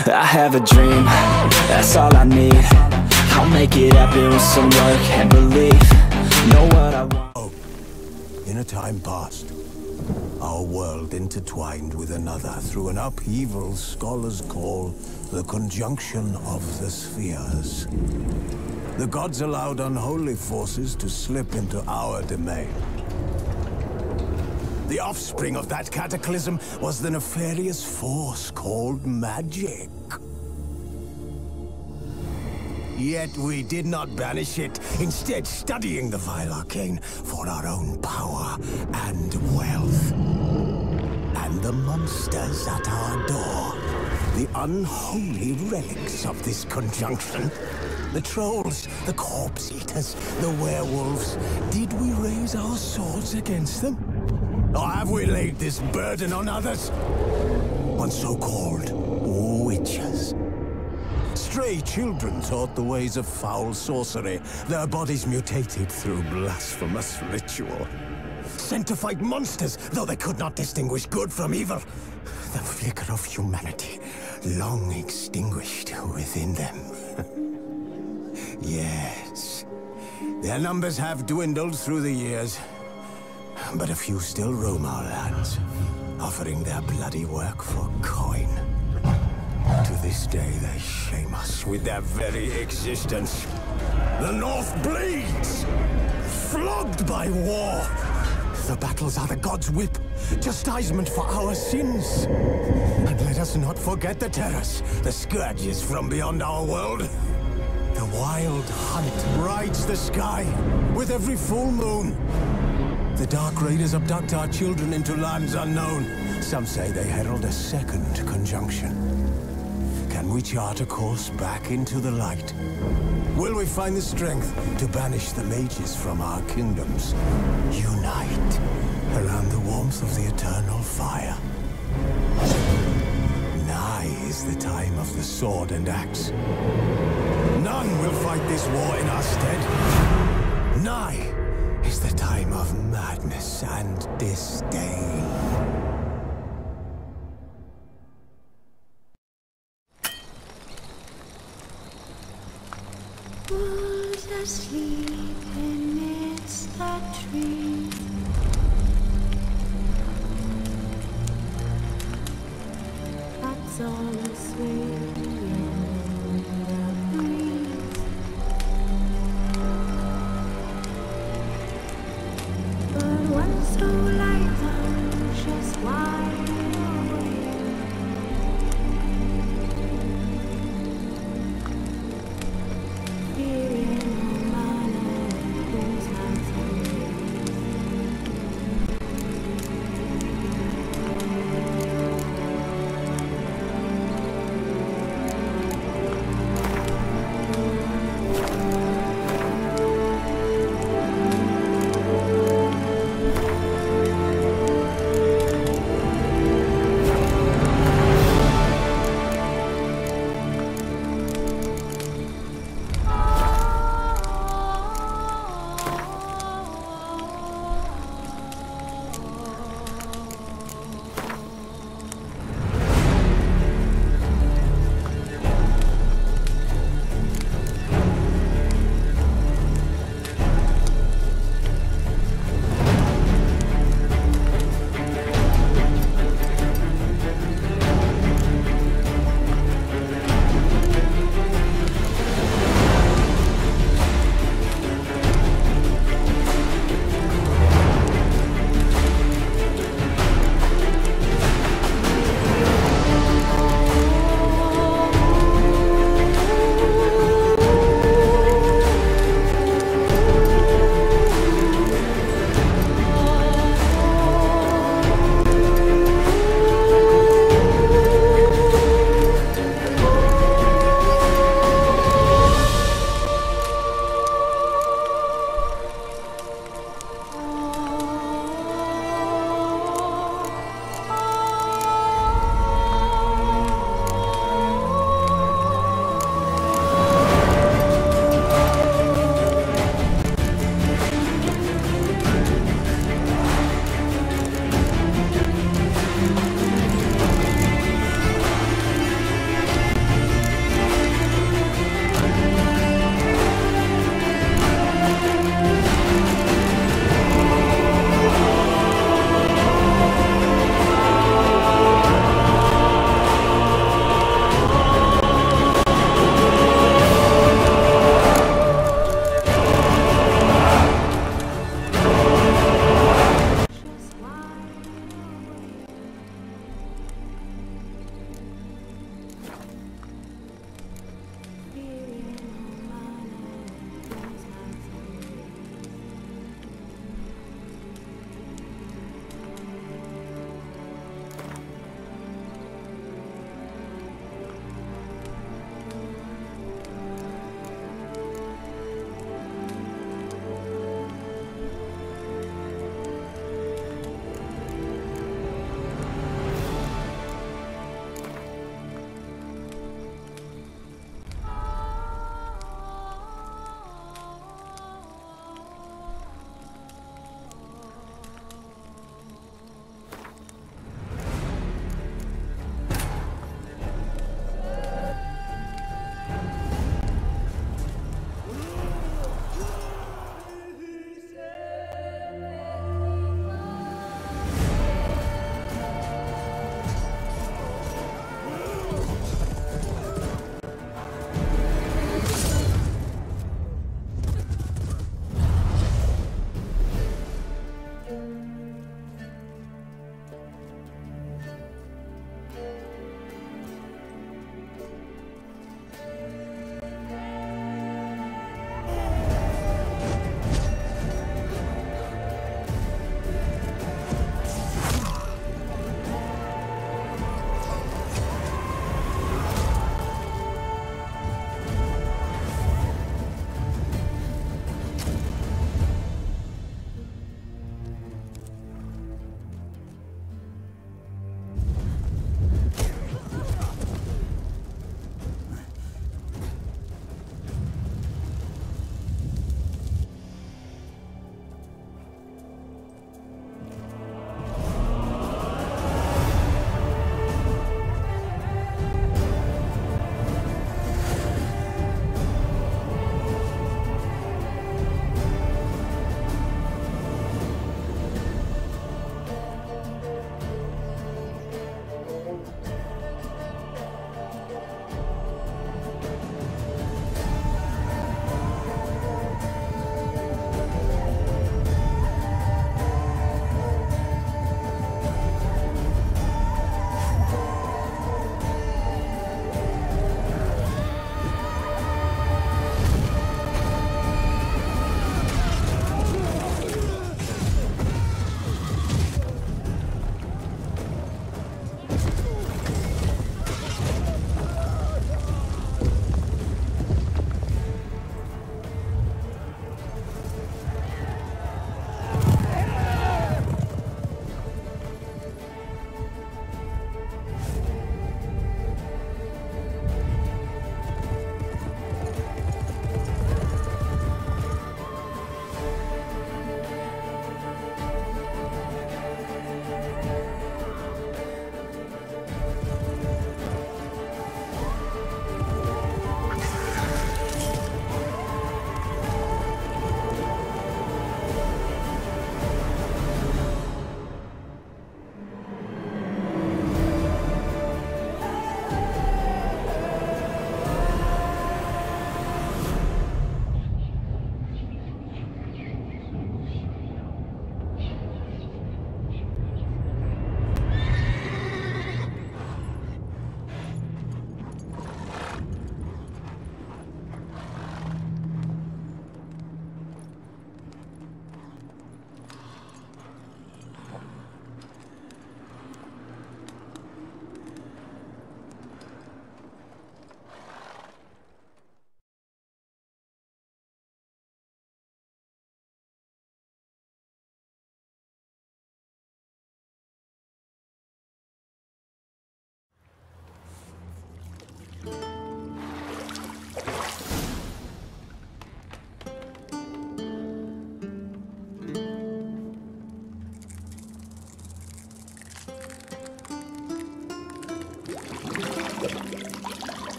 I have a dream, that's all I need. I'll make it happen with some work and belief. Know what I want. In a time past, our world intertwined with another through an upheaval scholars call the conjunction of the spheres. The gods allowed unholy forces to slip into our domain. The offspring of that cataclysm was the nefarious force called magic. Yet we did not banish it, instead studying the vile arcane for our own power and wealth. And the monsters at our door, the unholy relics of this conjunction. The trolls, the corpse eaters, the werewolves. Did we raise our swords against them? Or have we laid this burden on others? On so-called witches. Stray children taught the ways of foul sorcery, their bodies mutated through blasphemous ritual. Sent to fight monsters, though they could not distinguish good from evil. The flicker of humanity, long extinguished within them. Yes, their numbers have dwindled through the years, but a few still roam our lands, offering their bloody work for coin. To this day, they shame us with their very existence. The North bleeds, flogged by war. The battles are the gods' whip, chastisement for our sins. And let us not forget the terrors, the scourges from beyond our world. The wild hunt rides the sky with every full moon. The Dark Raiders abduct our children into lands unknown. Some say they herald a second conjunction. Can we chart a course back into the light? Will we find the strength to banish the mages from our kingdoms? Unite around the warmth of the eternal fire. Nigh is the time of the sword and axe. None will fight this war in our stead. Nigh is the time of madness and disdain. Wolves asleep amidst the trees. Bats all swaying in the breeze. But one so light just wide awake.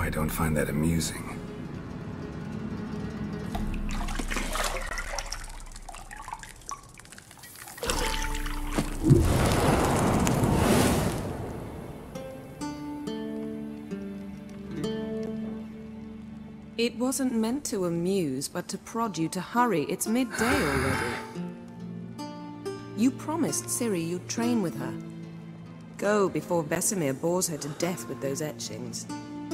I don't find that amusing. It wasn't meant to amuse, but to prod you to hurry. It's midday already. You promised Ciri you'd train with her. Go before Vesemir bores her to death with those etchings.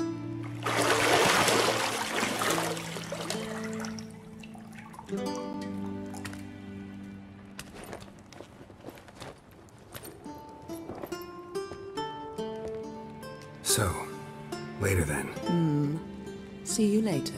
So, later then. See you later.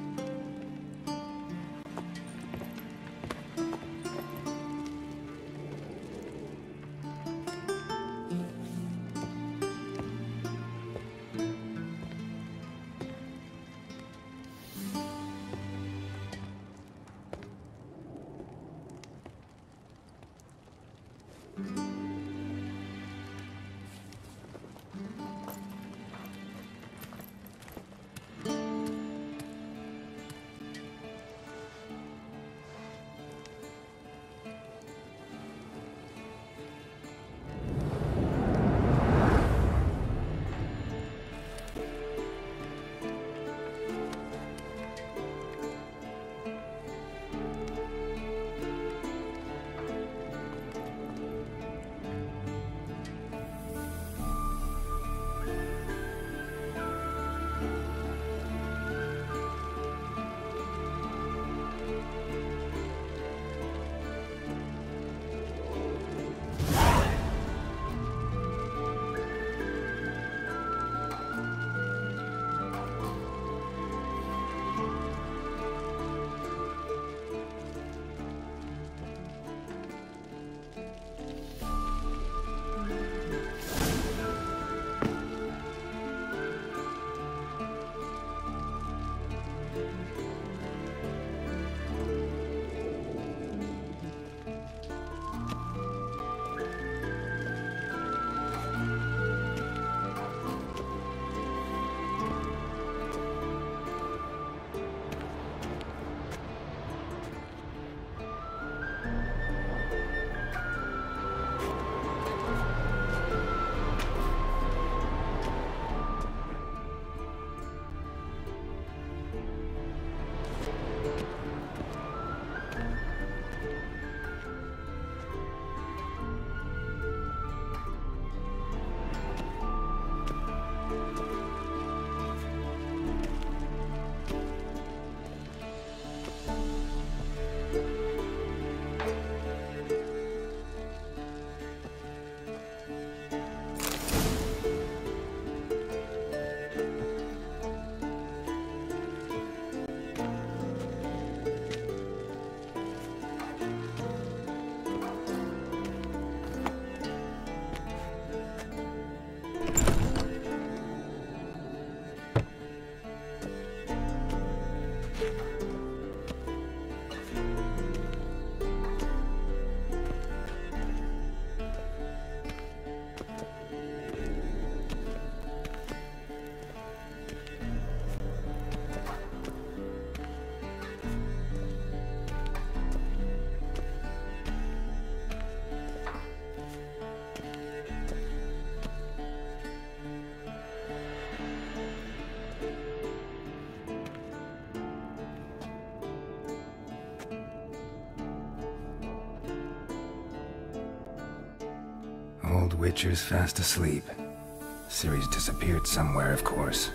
Old Witcher's fast asleep. Ciri's disappeared somewhere, of course.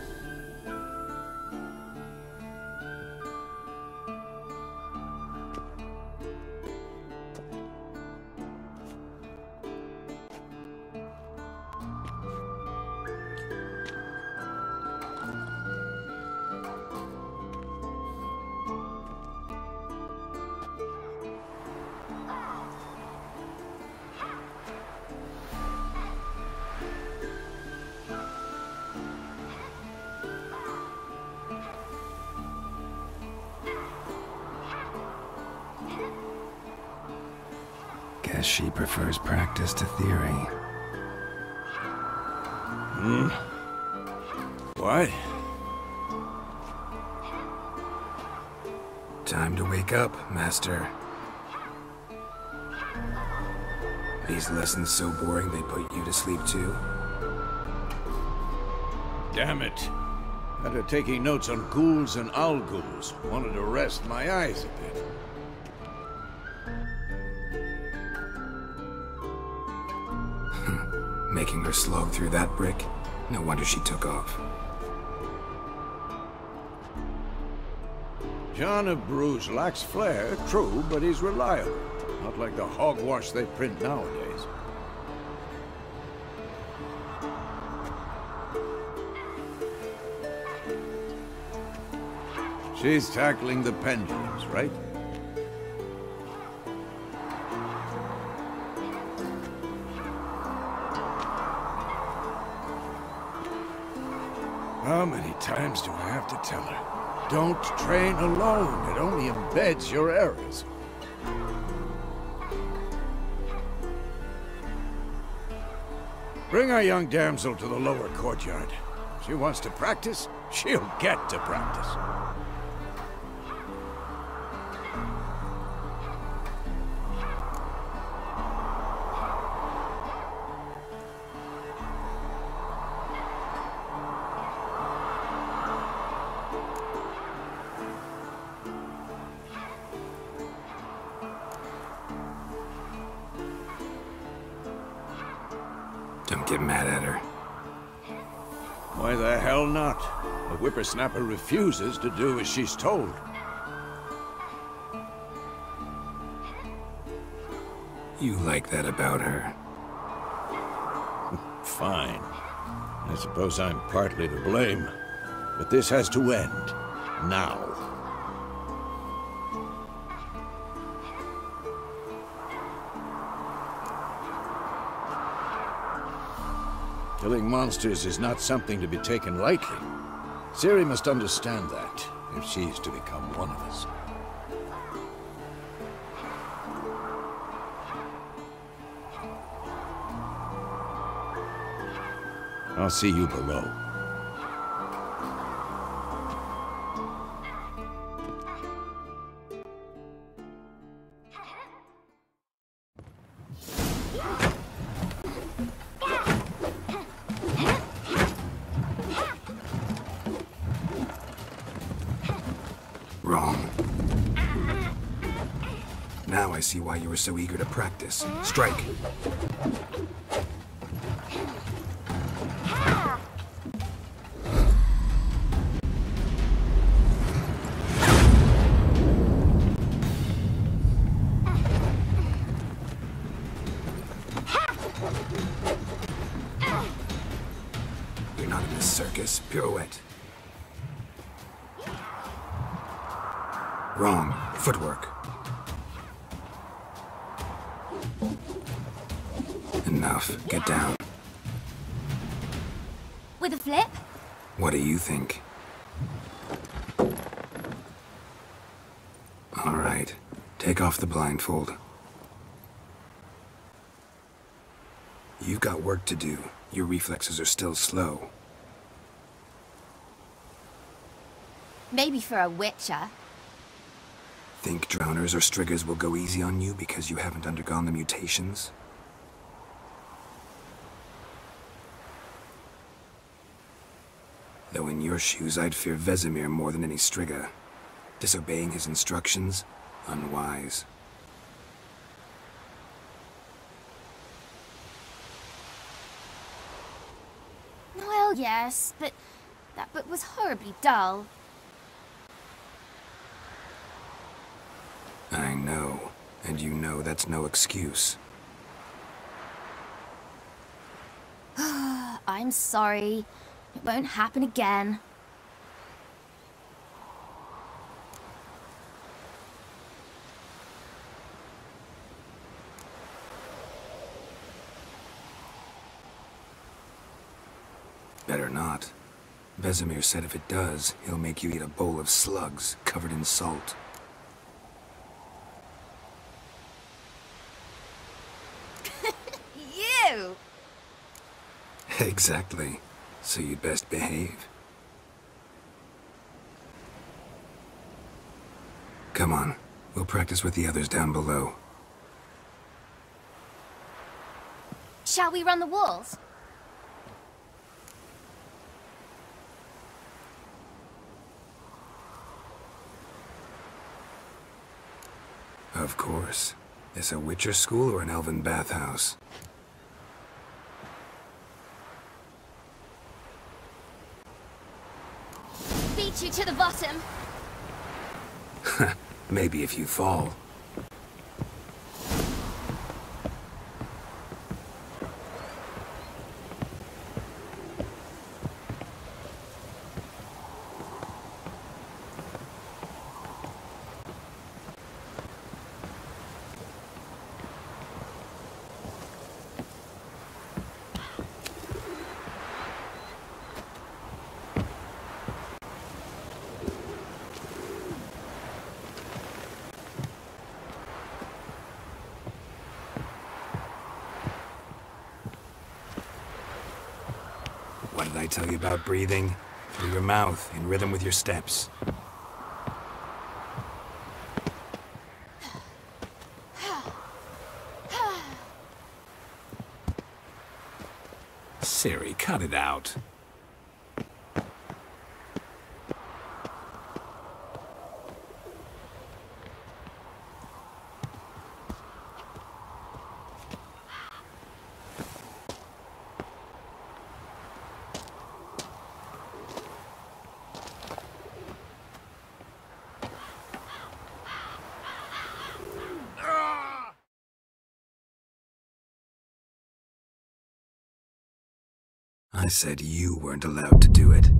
Guess she prefers practice to theory. What? Time to wake up, Master. These lessons so boring they put you to sleep too? Damn it. After taking notes on ghouls and al-ghouls, wanted to rest my eyes a bit. Making her slog through that brick? No wonder she took off. John of Bruges lacks flair, true, but he's reliable. Not like the hogwash they print nowadays. She's tackling the pendulums, right? How many times do I have to tell her? Don't train alone. It only embeds your errors. Bring our young damsel to the lower courtyard. She wants to practice, she'll get to practice. Don't get mad at her. Why the hell not? The whippersnapper refuses to do as she's told. You like that about her? Fine. I suppose I'm partly to blame. But this has to end. Now. Killing monsters is not something to be taken lightly. Ciri must understand that, if she's to become one of us. I'll see you below. Wrong. Now I see why you were so eager to practice. Strike! You're not in this circus. Pirouette. Wrong. Footwork. Enough. Get down. With a flip? What do you think? All right. Take off the blindfold. You've got work to do. Your reflexes are still slow. Maybe for a witcher. Think drowners or striggers will go easy on you because you haven't undergone the mutations? Though in your shoes, I'd fear Vesemir more than any Strigga. Disobeying his instructions? Unwise. Well, yes, but that book was horribly dull. I know, and you know that's no excuse. I'm sorry. It won't happen again. Better not. Vesemir said if it does, he'll make you eat a bowl of slugs covered in salt. You! Exactly. So you'd best behave. Come on. We'll practice with the others down below. Shall we run the walls? Of course. This a Witcher school or an elven bathhouse? Beat you to the bottom. Maybe if you fall. What did I tell you about breathing? Through your mouth, in rhythm with your steps. Ciri, cut it out. I said you weren't allowed to do it.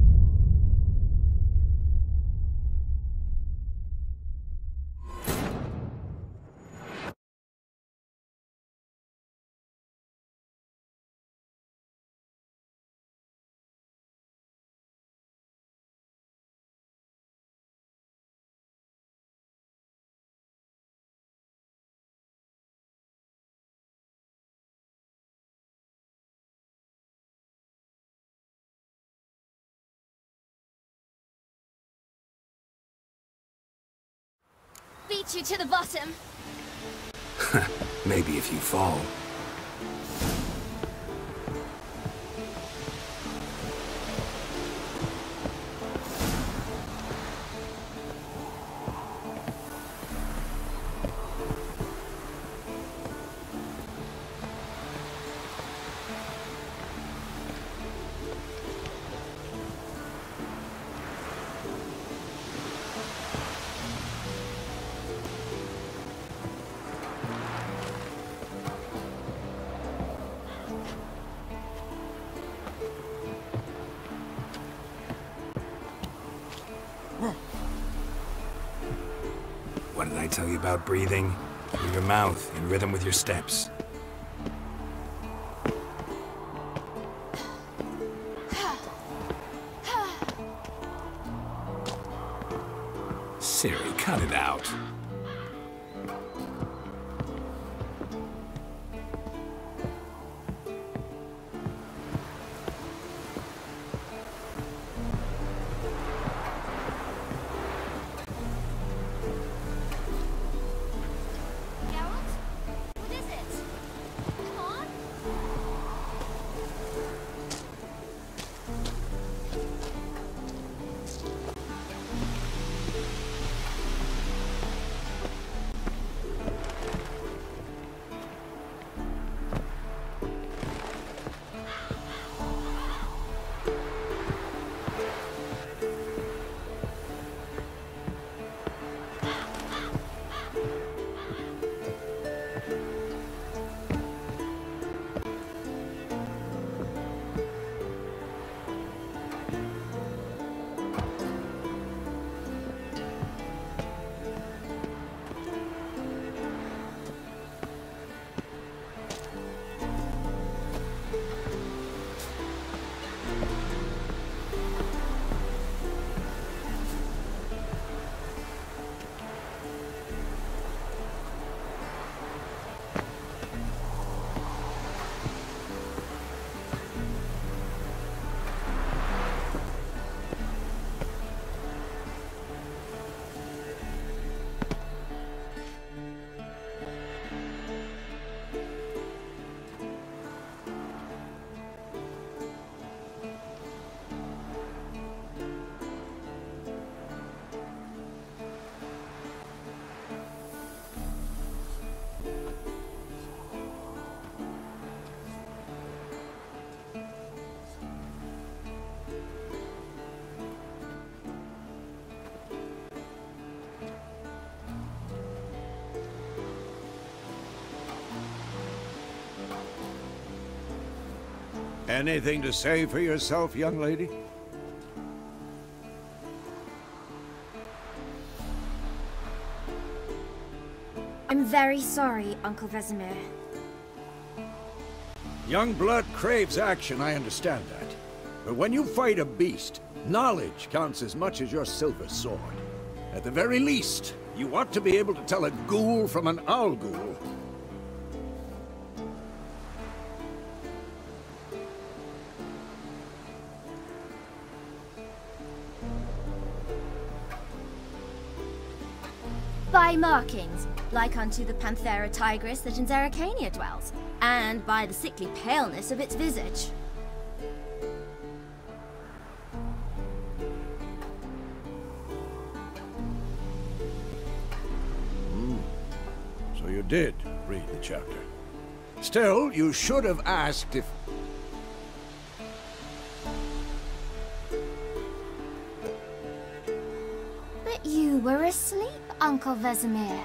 Beat you to the bottom. Maybe if you fall. What did I tell you about breathing? Through your mouth, in rhythm with your steps. Ciri, cut it out. Anything to say for yourself, young lady? I'm very sorry, Uncle Vesemir. Young blood craves action, I understand that. But when you fight a beast, knowledge counts as much as your silver sword. At the very least, you ought to be able to tell a ghoul from an owl ghoul. By markings, like unto the Panthera tigris that in Zerrikania dwells, and by the sickly paleness of its visage. So you did read the chapter. Still, you should have asked if... But you were asleep, Uncle Vesemir.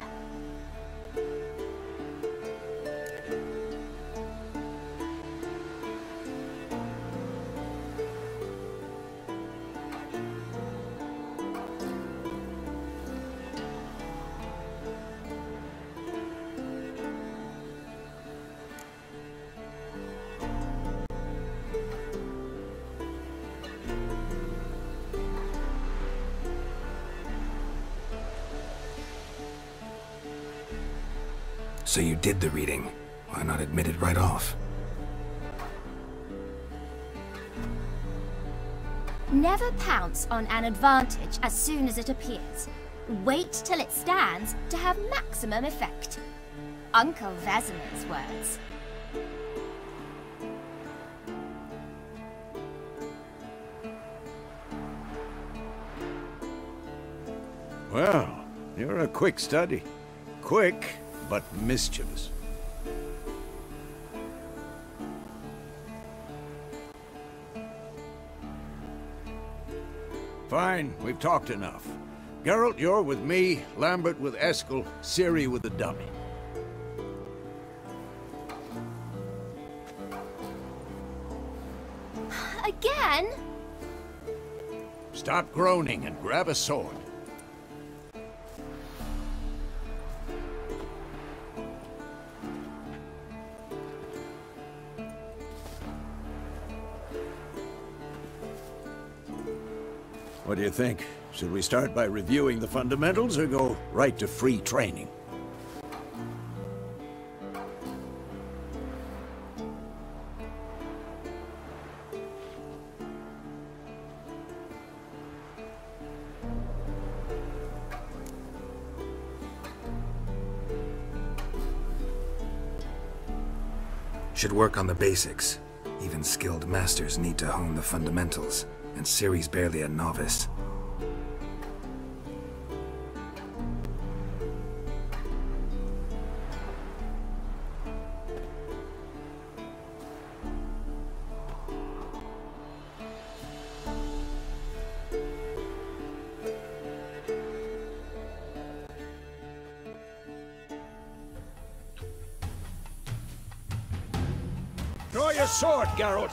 So you did the reading. Why not admit it right off? Never pounce on an advantage as soon as it appears. Wait till it stands to have maximum effect. Uncle Vesemir's words. Well, you're a quick study. Quick, but mischievous. Fine, we've talked enough. Geralt, you're with me, Lambert with Eskel, Ciri with the dummy. Again? Stop groaning and grab a sword. What do you think? Should we start by reviewing the fundamentals or go right to free training? Should work on the basics. Even skilled masters need to hone the fundamentals, and Ciri's barely a novice. Draw your sword, Geralt!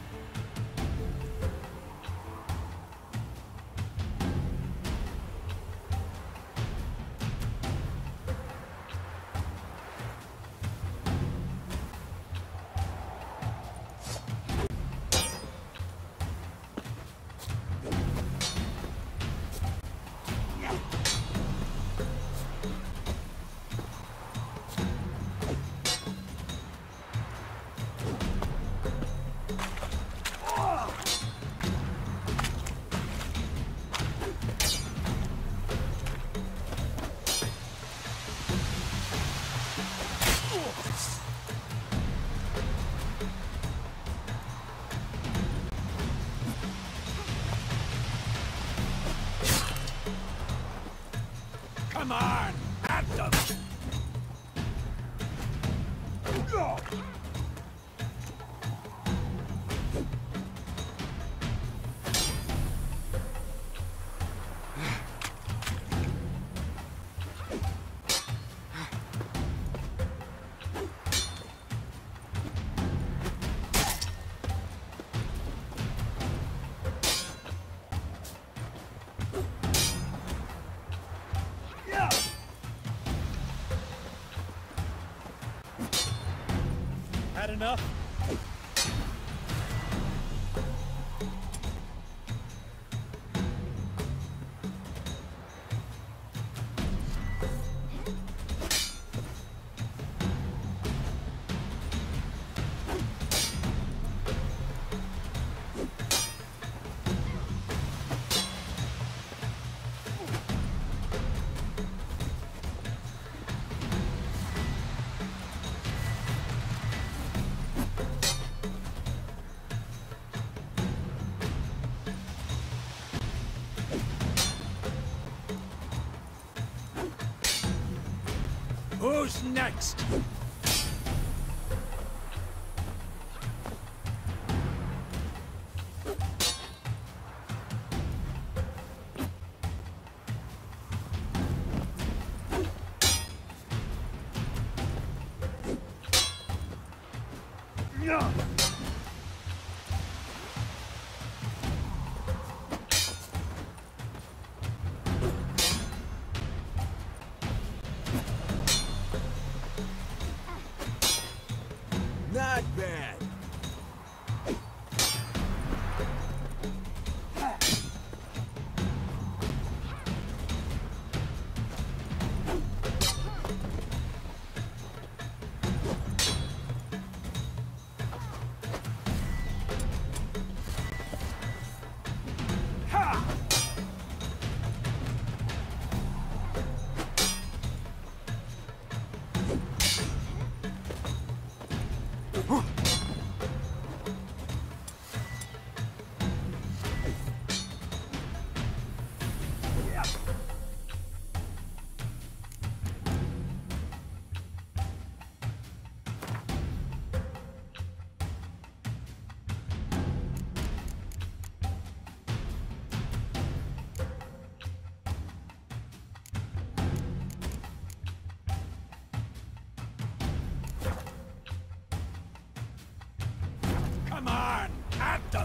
Come on! At them! enough. Who's next? Not bad. Come on, at them!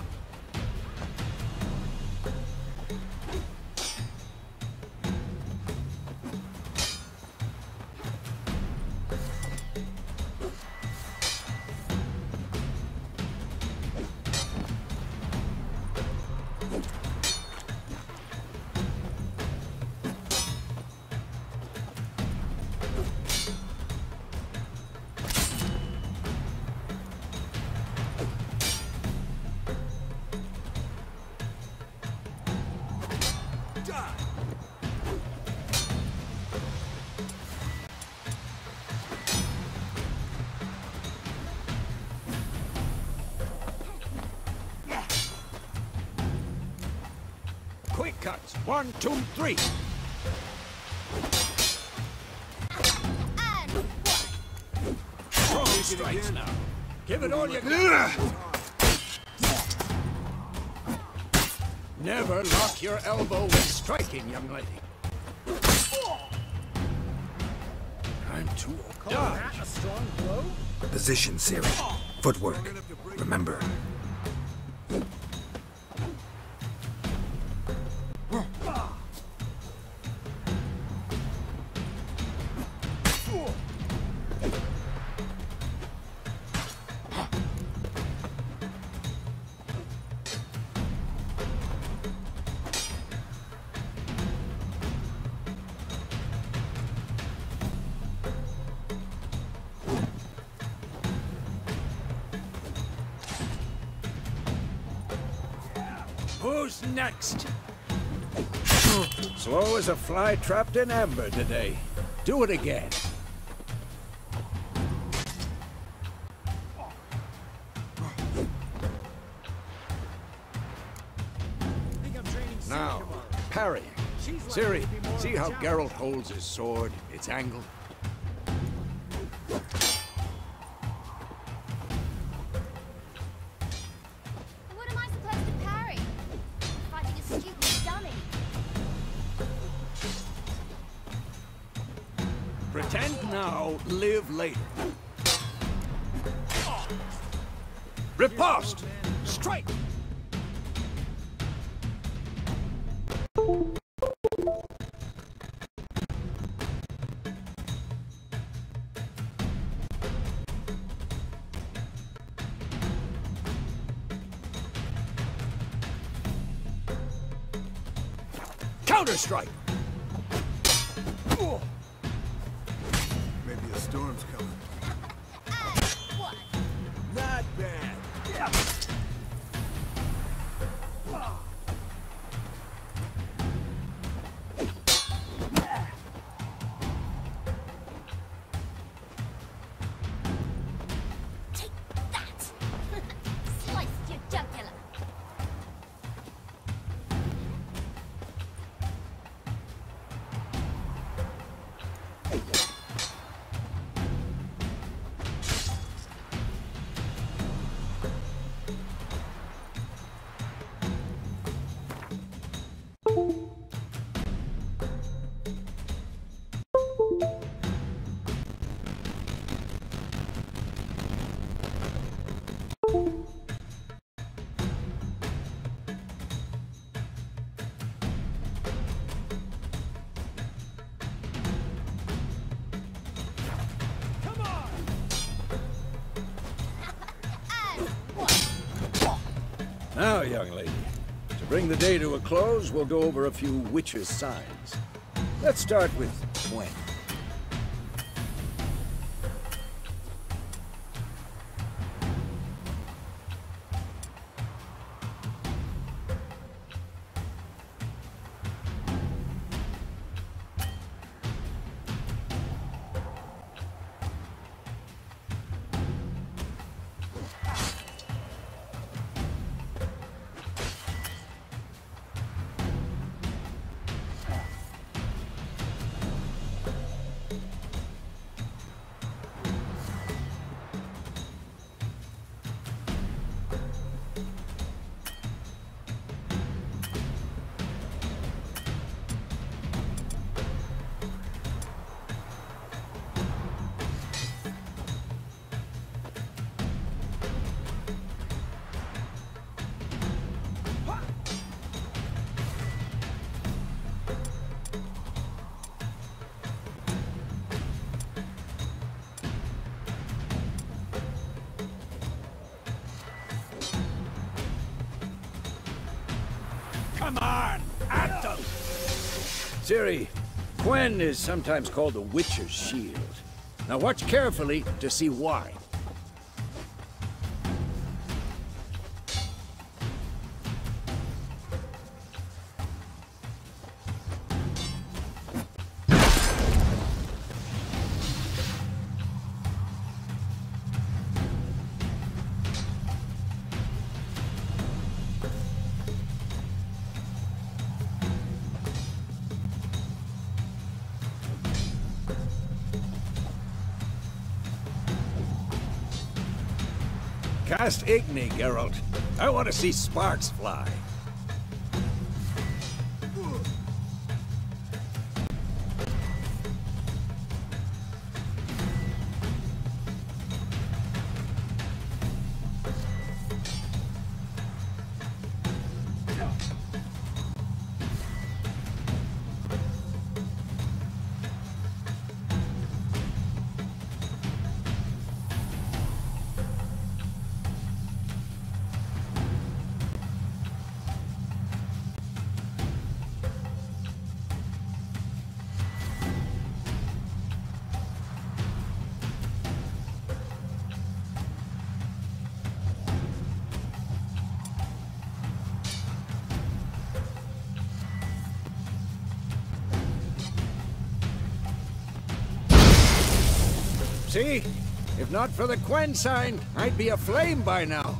Quick cuts. 1, 2, 3. And one. Strong strikes now. Give it all you got. Never lock your elbow when striking, young lady. I'm too old. Dodge. A strong blow? Position, Ciri. Footwork. Remember. Who's next? Slow as a fly trapped in amber today. Do it again. Now, parry. Ciri, see how Geralt holds his sword? It's angled. What am I supposed to parry? Fighting a stupid dummy. Pretend now, live later. Riposte! Strike! Counter-strike! Maybe a storm's coming. What? Not bad. Take that! Sliced your jugular. Now, young lady, to bring the day to a close, we'll go over a few witches' signs. Let's start with Gwen. Come on, at them! Ciri, Gwen is sometimes called the Witcher's Shield. Now watch carefully to see why. Cast Igni, Geralt. I want to see sparks fly. See? If not for the Gwen sign, I'd be aflame by now.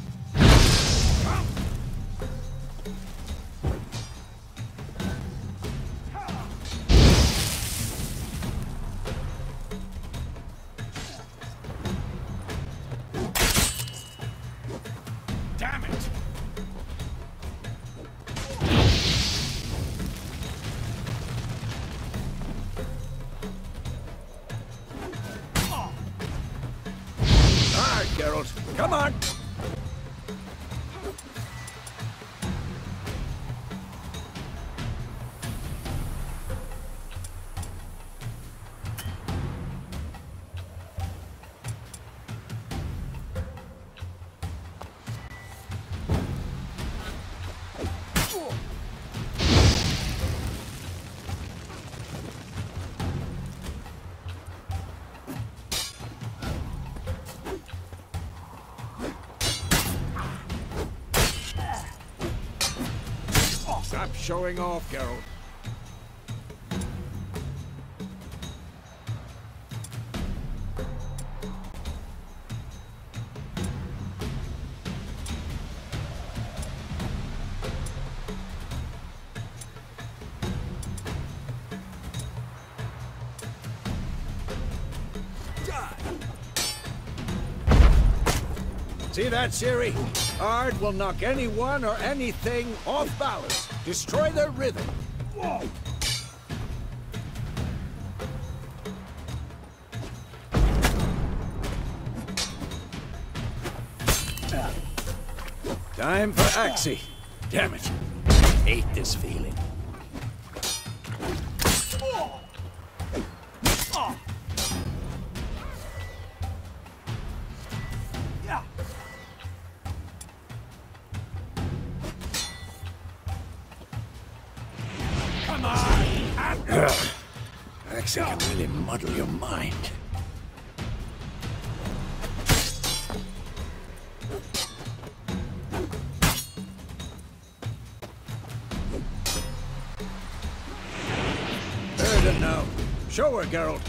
Damn it! Geralt, come on! Stop showing off, Geralt. See that, Ciri? Ard will knock anyone or anything off balance. Destroy their rhythm. Whoa. Time for Axii. Damn it. I hate this feeling. Come on! Axii can really muddle your mind. Heard it now. Show her, Geralt.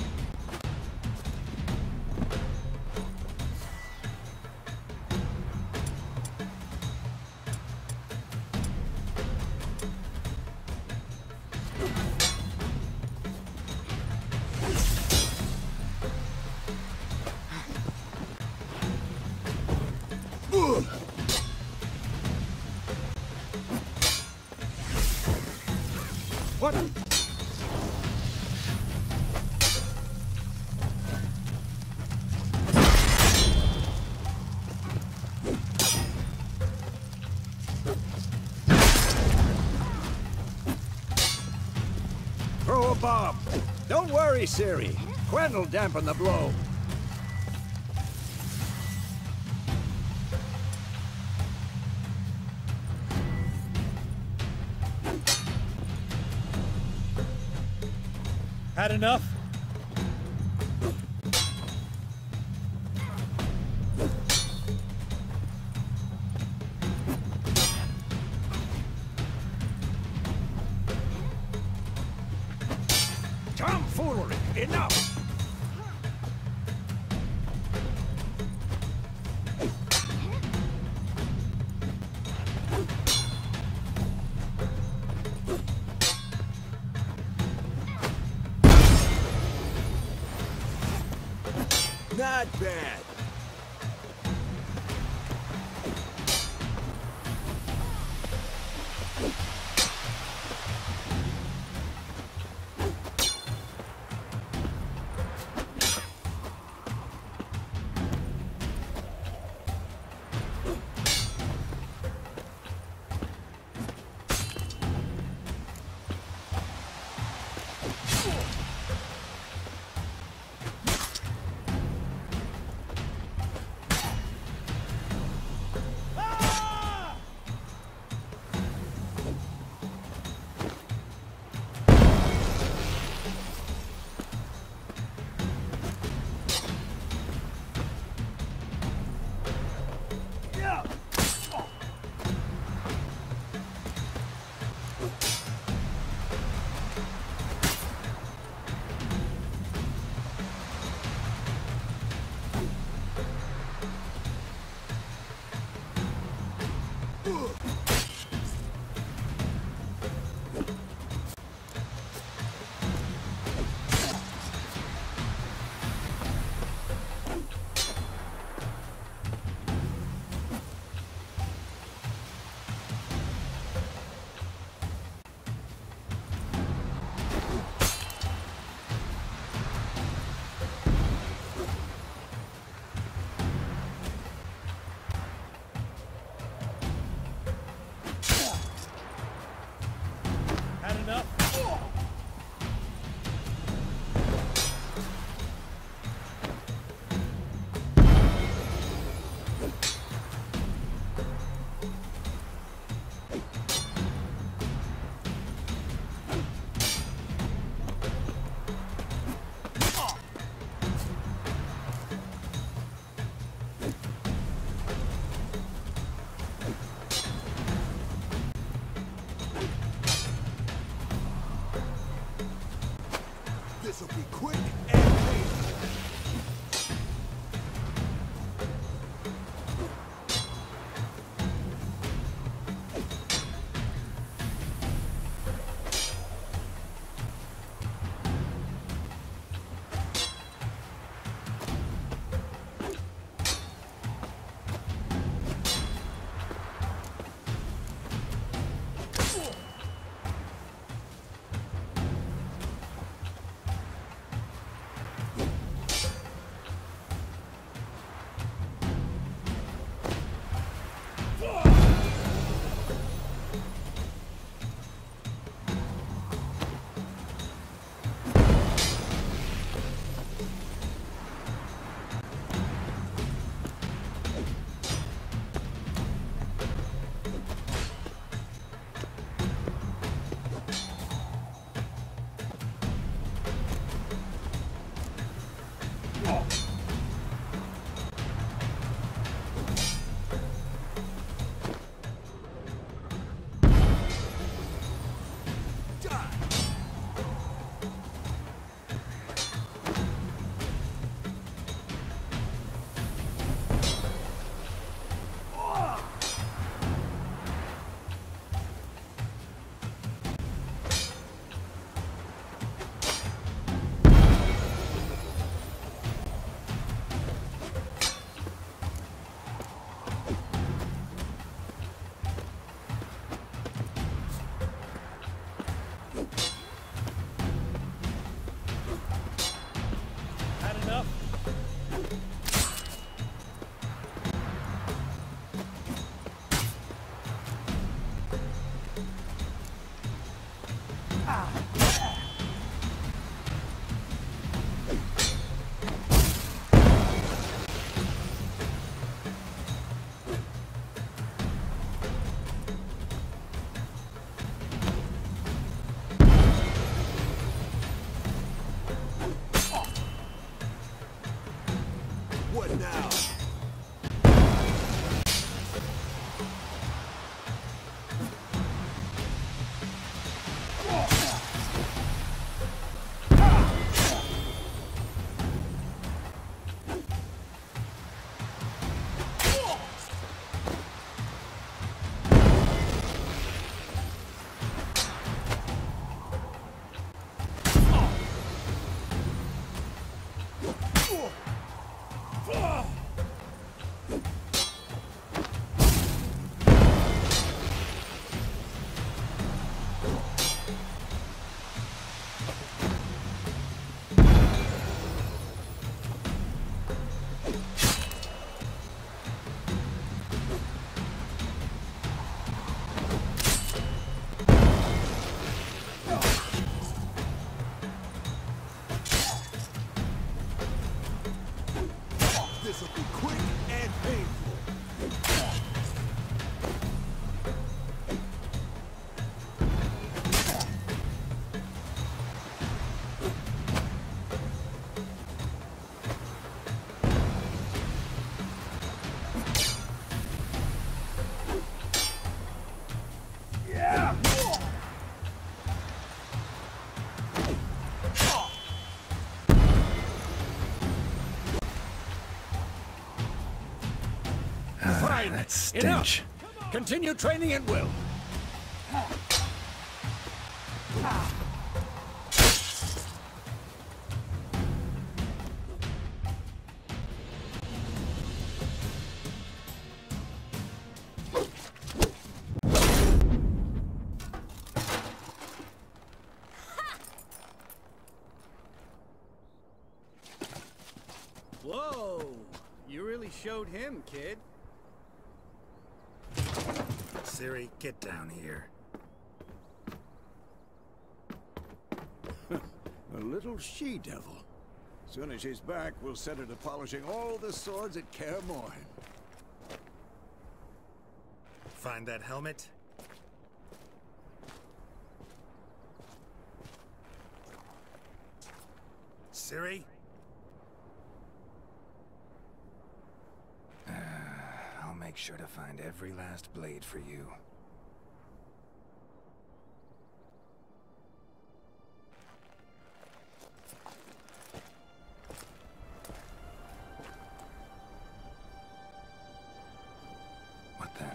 What? Throw a bomb. Don't worry, Ciri. Quen will dampen the blow. Had enough? Tomfoolery! Enough! Not bad. stench. Enough. Continue training at will. Whoa! You really showed him, kid. Ciri, get down here. A little she-devil. Soon as she's back, we'll set her to polishing all the swords at Kaer Morhen. Find that helmet? Ciri? I'll make sure to find every last blade for you. What the?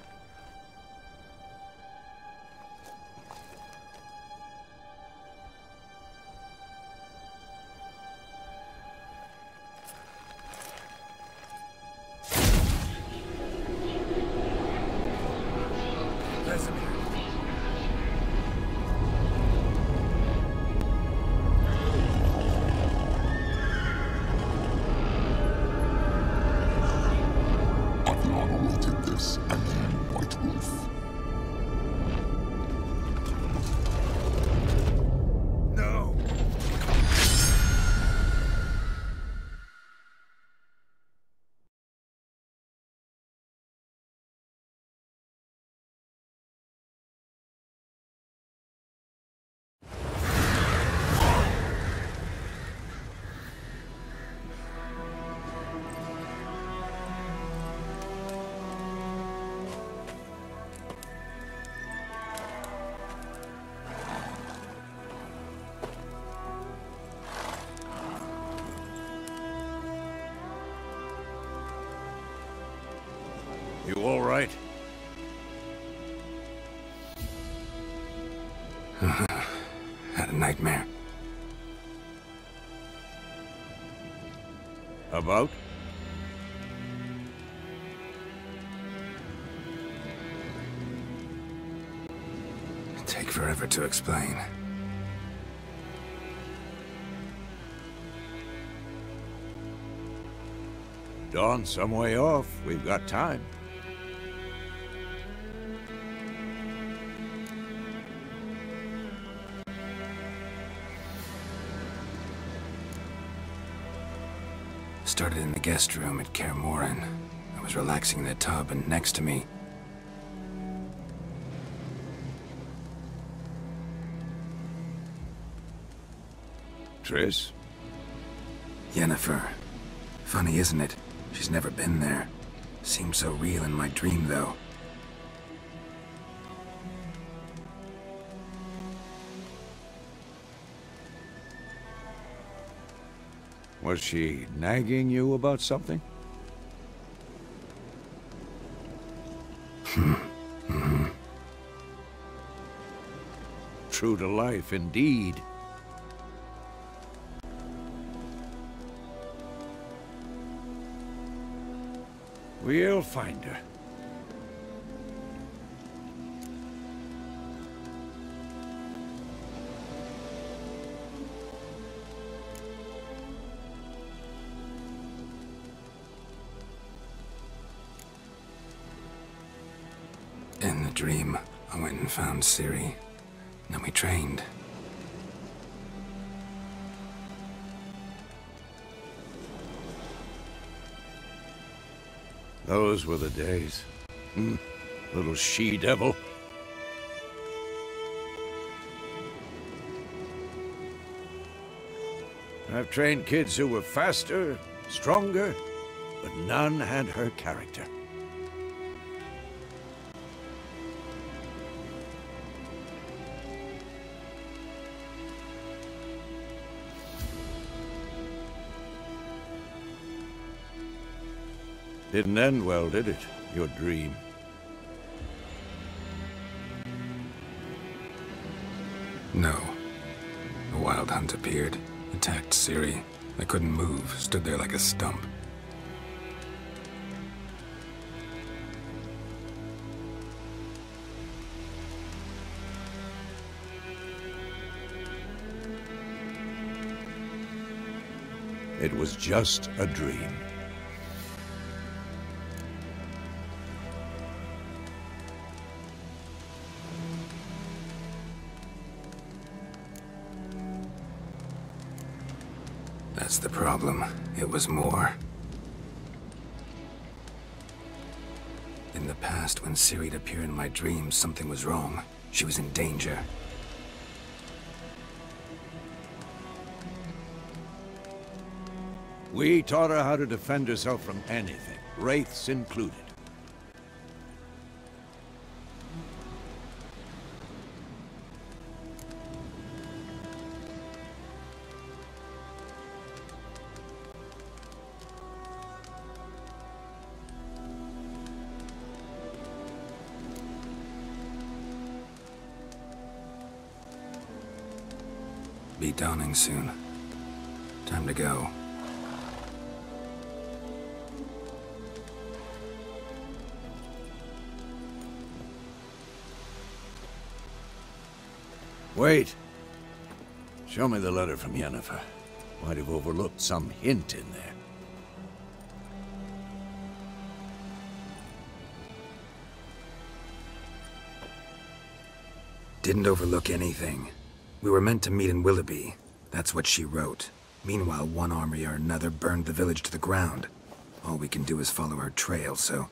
Aviana wanted this, and you, White Wolf. No! You all right? Had a nightmare. About? It'd take forever to explain. Dawn's some way off. We've got time. Started in the guest room at Kaer Morhen. I was relaxing in a tub, and next to me... Triss? Yennefer. Funny, isn't it? She's never been there. Seemed so real in my dream, though. Was she nagging you about something? True to life, indeed. We'll find her. In the dream, I went and found Ciri. Then we trained. Those were the days. Little she-devil. I've trained kids who were faster, stronger, but none had her character. Didn't end well, did it? Your dream. No. A wild hunt appeared, attacked Ciri. I couldn't move, stood there like a stump. It was just a dream. That's the problem. It was more. In the past, when Ciri'd appear in my dreams, something was wrong. She was in danger. We taught her how to defend herself from anything, wraiths included. Be dawning soon. Time to go. Wait. Show me the letter from Yennefer. Might have overlooked some hint in there. Didn't overlook anything. We were meant to meet in Willoughby. That's what she wrote. Meanwhile, one army or another burned the village to the ground. All we can do is follow her trail, so...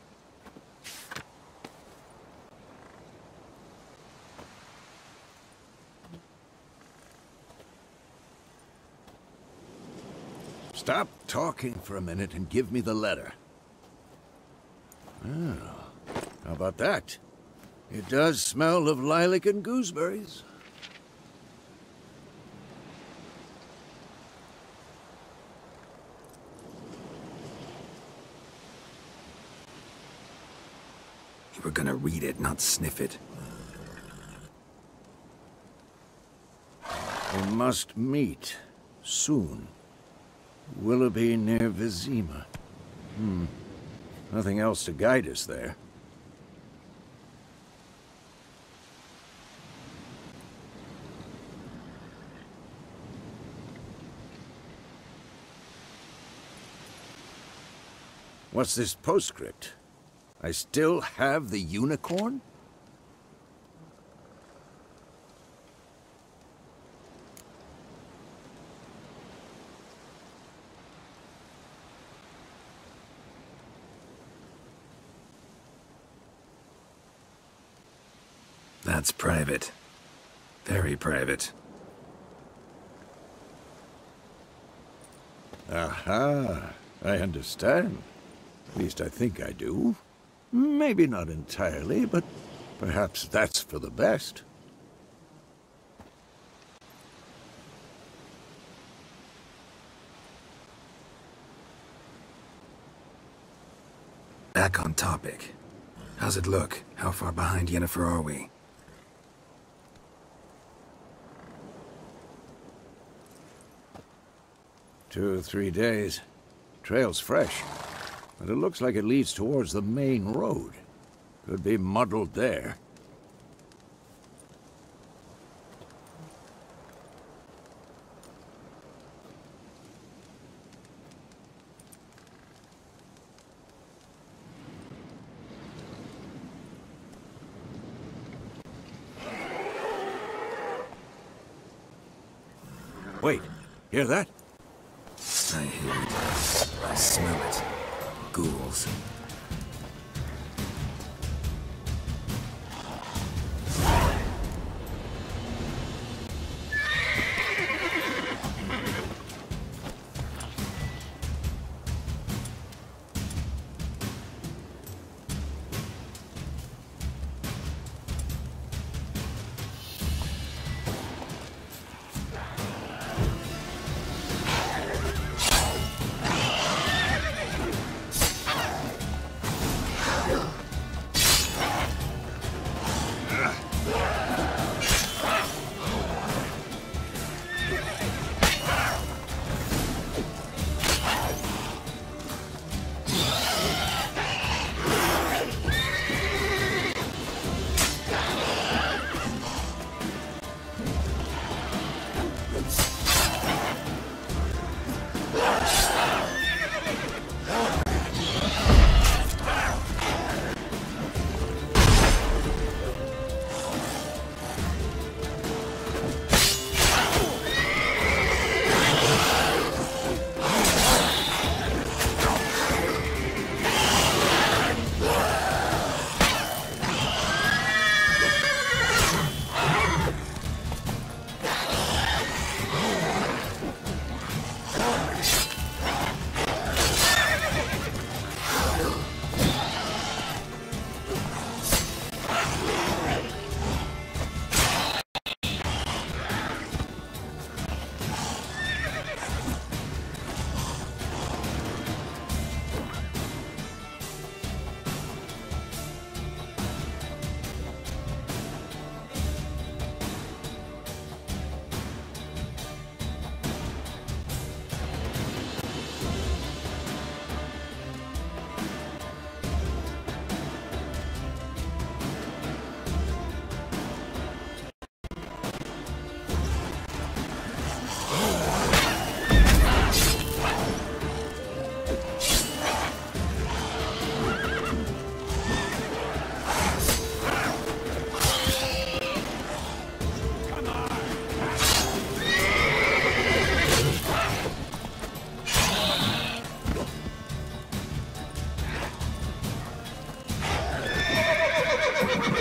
Stop talking for a minute and give me the letter. Oh, how about that? It does smell of lilac and gooseberries. You were gonna read it, not sniff it. We must meet. Soon. Willoughby near Vizima. Nothing else to guide us there. What's this postscript? I still have the unicorn? That's private. Very private. Aha, I understand. At least I think I do. Maybe not entirely, but perhaps that's for the best. Back on topic. How's it look? How far behind Yennefer are we? Two or 3 days. Trail's fresh, but it looks like it leads towards the main road. Could be muddled there. Wait, hear that? I hear it. I smell it. Ghouls.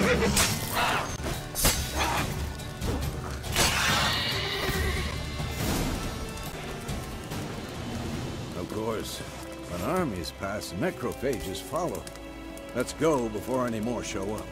Of course, when armies pass, necrophages follow. Let's go before any more show up.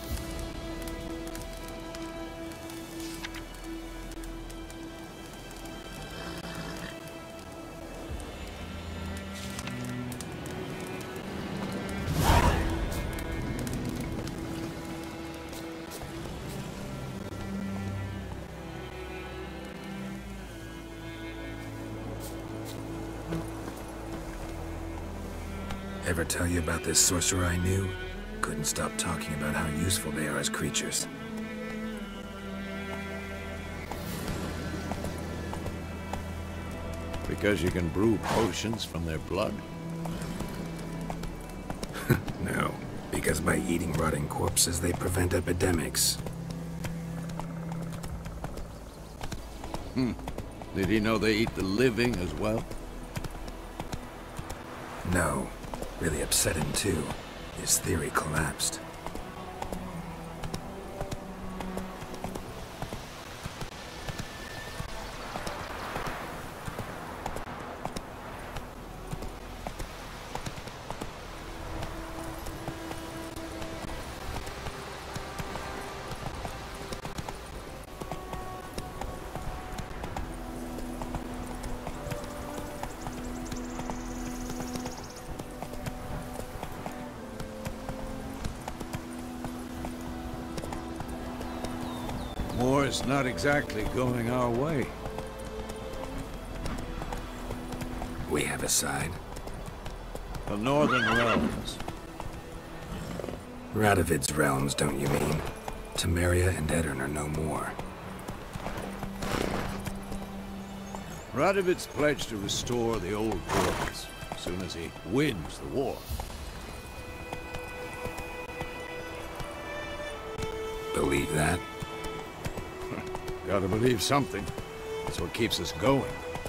Ever tell you about this sorcerer I knew? Couldn't stop talking about how useful they are as creatures. Because you can brew potions from their blood? No, because by eating rotting corpses, they prevent epidemics. Did he know they eat the living as well? No. Really upset him, too. His theory collapsed. War's not exactly going our way. We have a side. The Northern Realms. Radovid's realms, don't you mean? Temeria and Aedirn are no more. Radovid's pledged to restore the old borders as soon as he wins the war. Believe that? Gotta believe something. That's what keeps us going.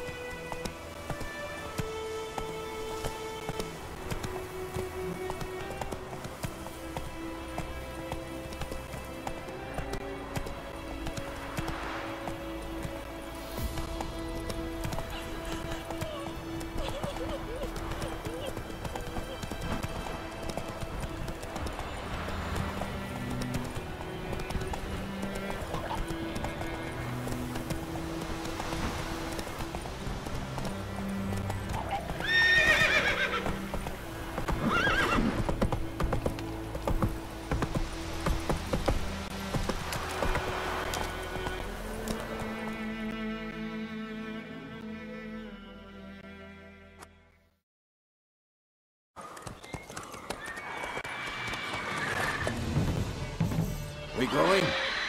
We going?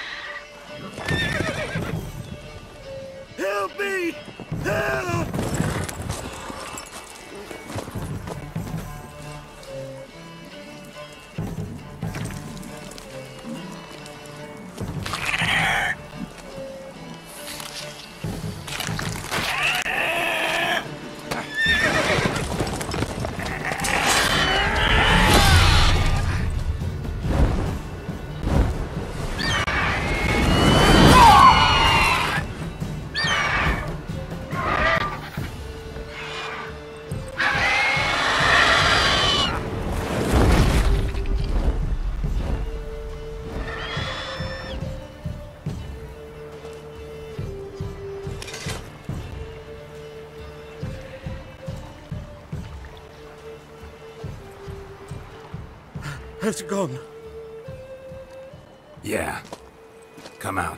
Help me! Help! Has it gone? Yeah. Come out.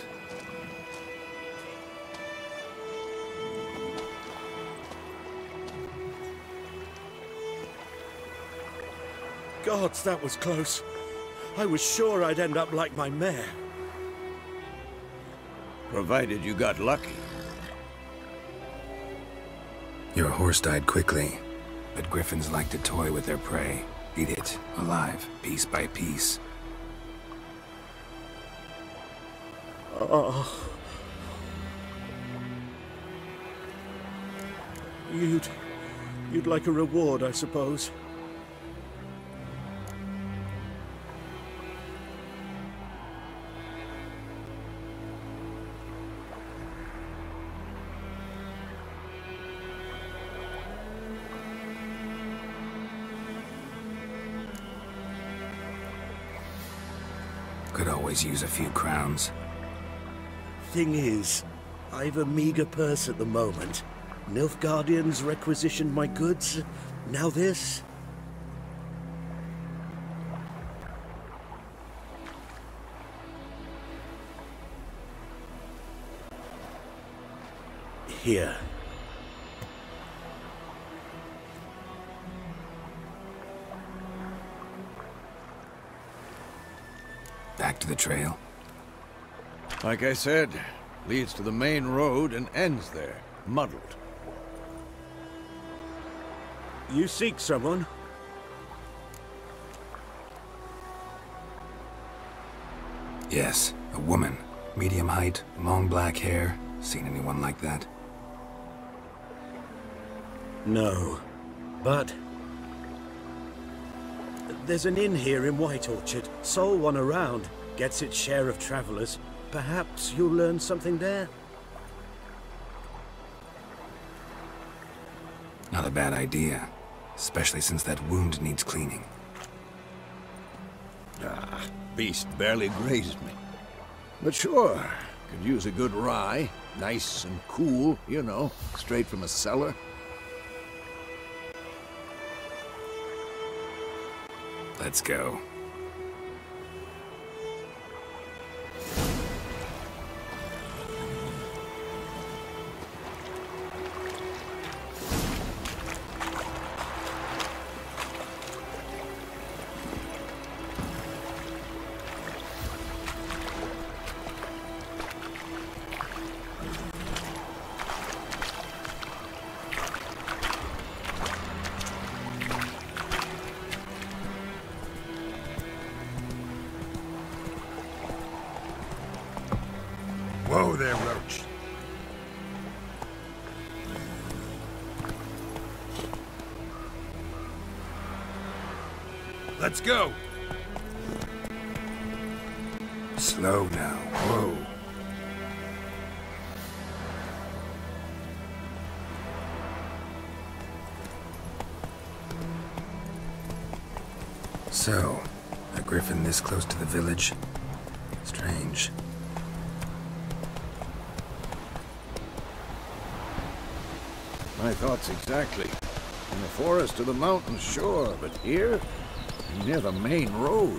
Gods, that was close. I was sure I'd end up like my mare. Provided you got lucky. Your horse died quickly, but griffins like to toy with their prey. Eat it, alive, piece by piece. Oh. You'd like a reward, I suppose. Could always use a few crowns. Thing is, I've a meager purse at the moment. Nilfgaardians requisitioned my goods. Now this. Here. Back to the trail. Like I said, leads to the main road and ends there, muddled. You seek someone? Yes, a woman. Medium height, long black hair. Seen anyone like that? No. But there's an inn here in White Orchard. Sole one around. Gets its share of travelers. Perhaps you'll learn something there? Not a bad idea. Especially since that wound needs cleaning. Ah, beast barely grazed me. But sure, could use a good rye. Nice and cool, you know, straight from a cellar. Let's go. Whoa there, Roach. Let's go. Slow now. Whoa. So, a griffin this close to the village? Strange. My thoughts exactly. In the forest or the mountains, sure, but here? Near the main road.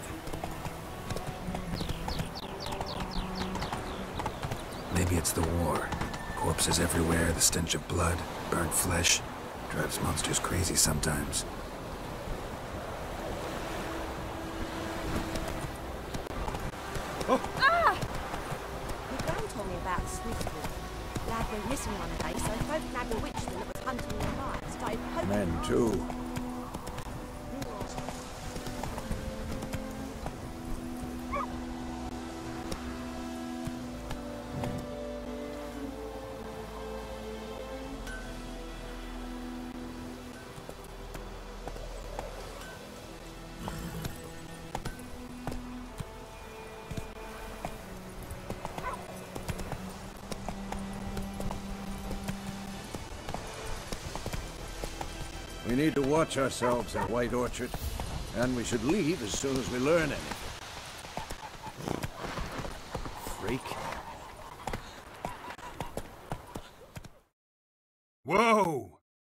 Maybe it's the war. Corpses everywhere, the stench of blood, burnt flesh. Drives monsters crazy sometimes. Ah! My gran told me about Swiftwood. Lad went missing one day, so both nabbed a witchman that was hunting in the night. Started poking. Men, too. We need to watch ourselves in White Orchard, and we should leave as soon as we learn anything. Freak. Whoa!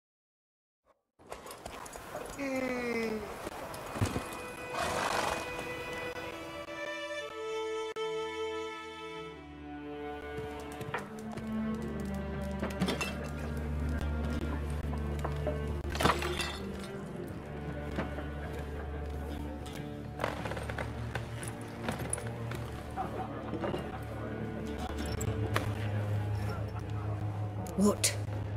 What?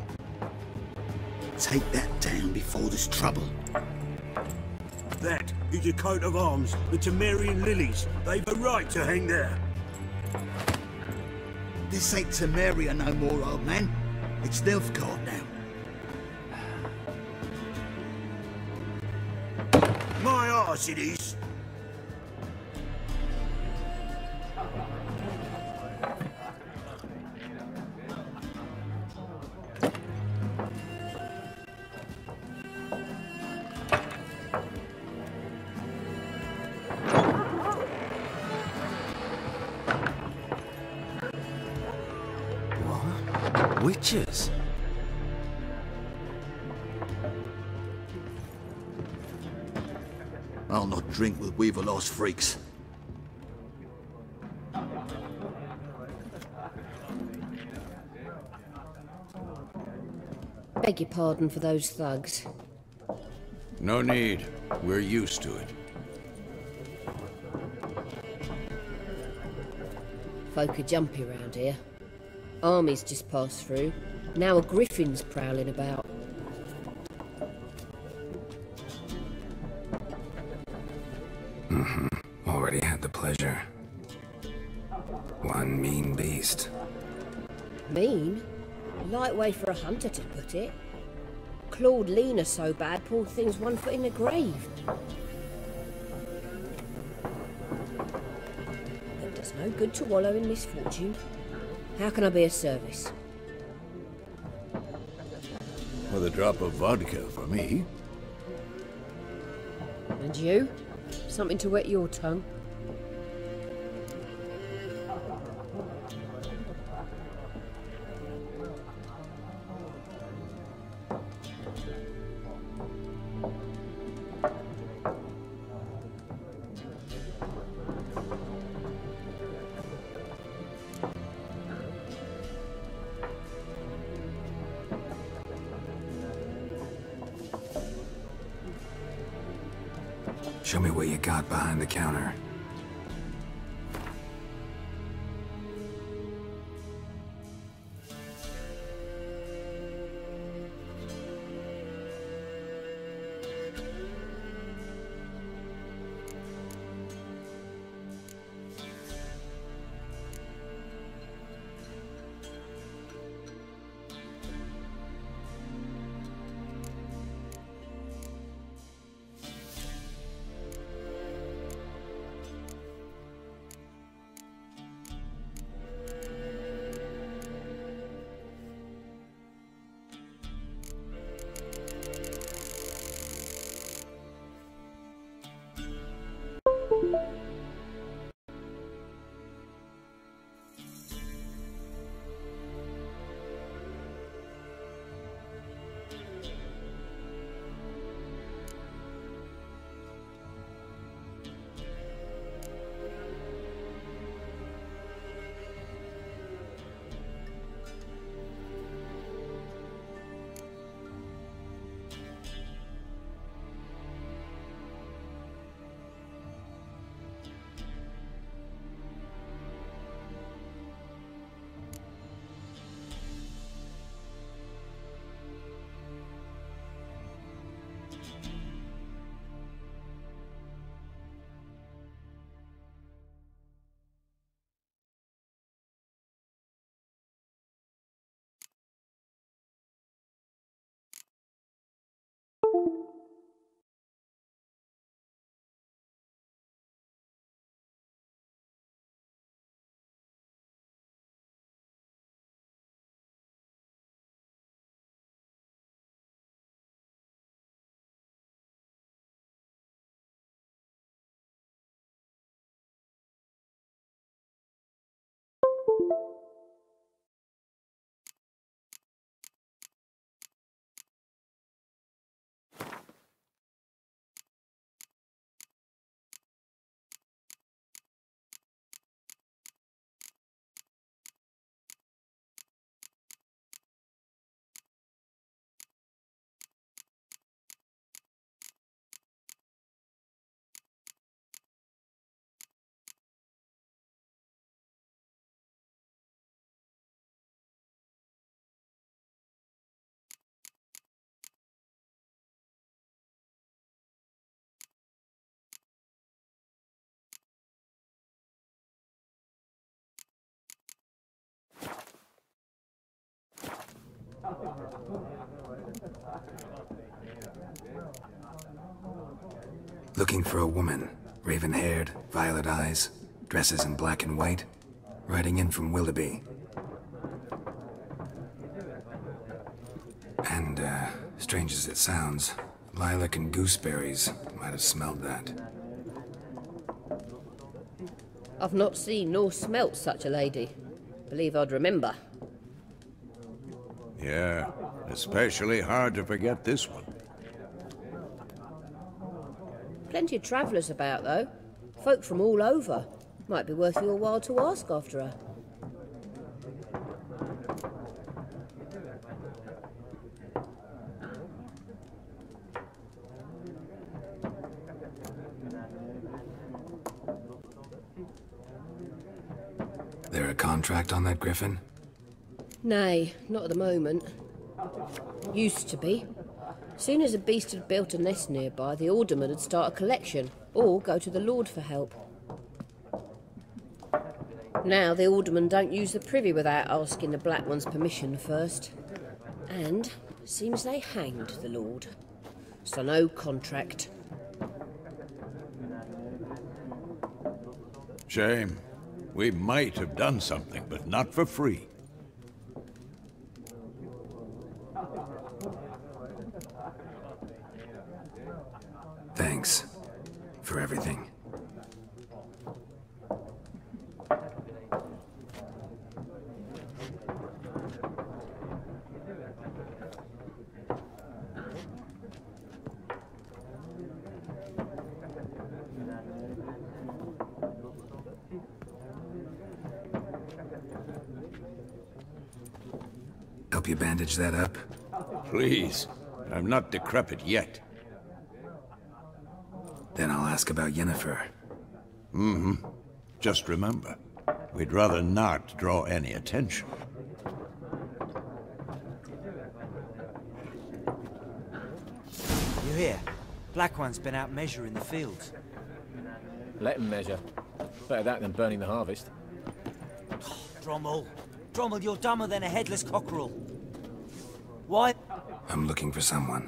Take that down before there's trouble. That is a coat of arms, the Temerian lilies. They've a right to hang there. This ain't Temeria no more, old man. It's Nilfgaard now. My arse it is. Witches? I'll not drink with Weaverlost freaks. Beg your pardon for those thugs. No need. We're used to it. Folk are jumpy round here. Armies just passed through. Now a griffin's prowling about. Already had the pleasure. One mean beast. Mean? Light way for a hunter to put it. Clawed Lena so bad, poor thing's 1 foot in the grave. But does no good to wallow in misfortune. How can I be of service? With a drop of vodka for me. And you? Something to wet your tongue? Show me what you got behind the counter. Looking for a woman. Raven-haired, violet eyes, dresses in black and white. Riding in from Willoughby. And, strange as it sounds, lilac and gooseberries might have smelled that. I've not seen nor smelt such a lady. Believe I'd remember. Yeah, especially hard to forget this one. Plenty of travellers about, though. Folk from all over. Might be worth your while to ask after her. There a contract on that griffin? Nay, not at the moment. Used to be. Soon as a beast had built a nest nearby, the alderman would start a collection, or go to the Lord for help. Now the alderman don't use the privy without asking the Black One's permission first. And seems they hanged the Lord. So no contract. Shame. We might have done something, but not for free. Thanks for everything. Help you bandage that up? Please. I'm not decrepit yet. Then I'll ask about Yennefer. Mm-hmm. Just remember, we'd rather not draw any attention. You hear? Black One's been out measuring the fields. Let him measure. Better that than burning the harvest. Drommel! Drommel, you're dumber than a headless cockerel. Why? I'm looking for someone.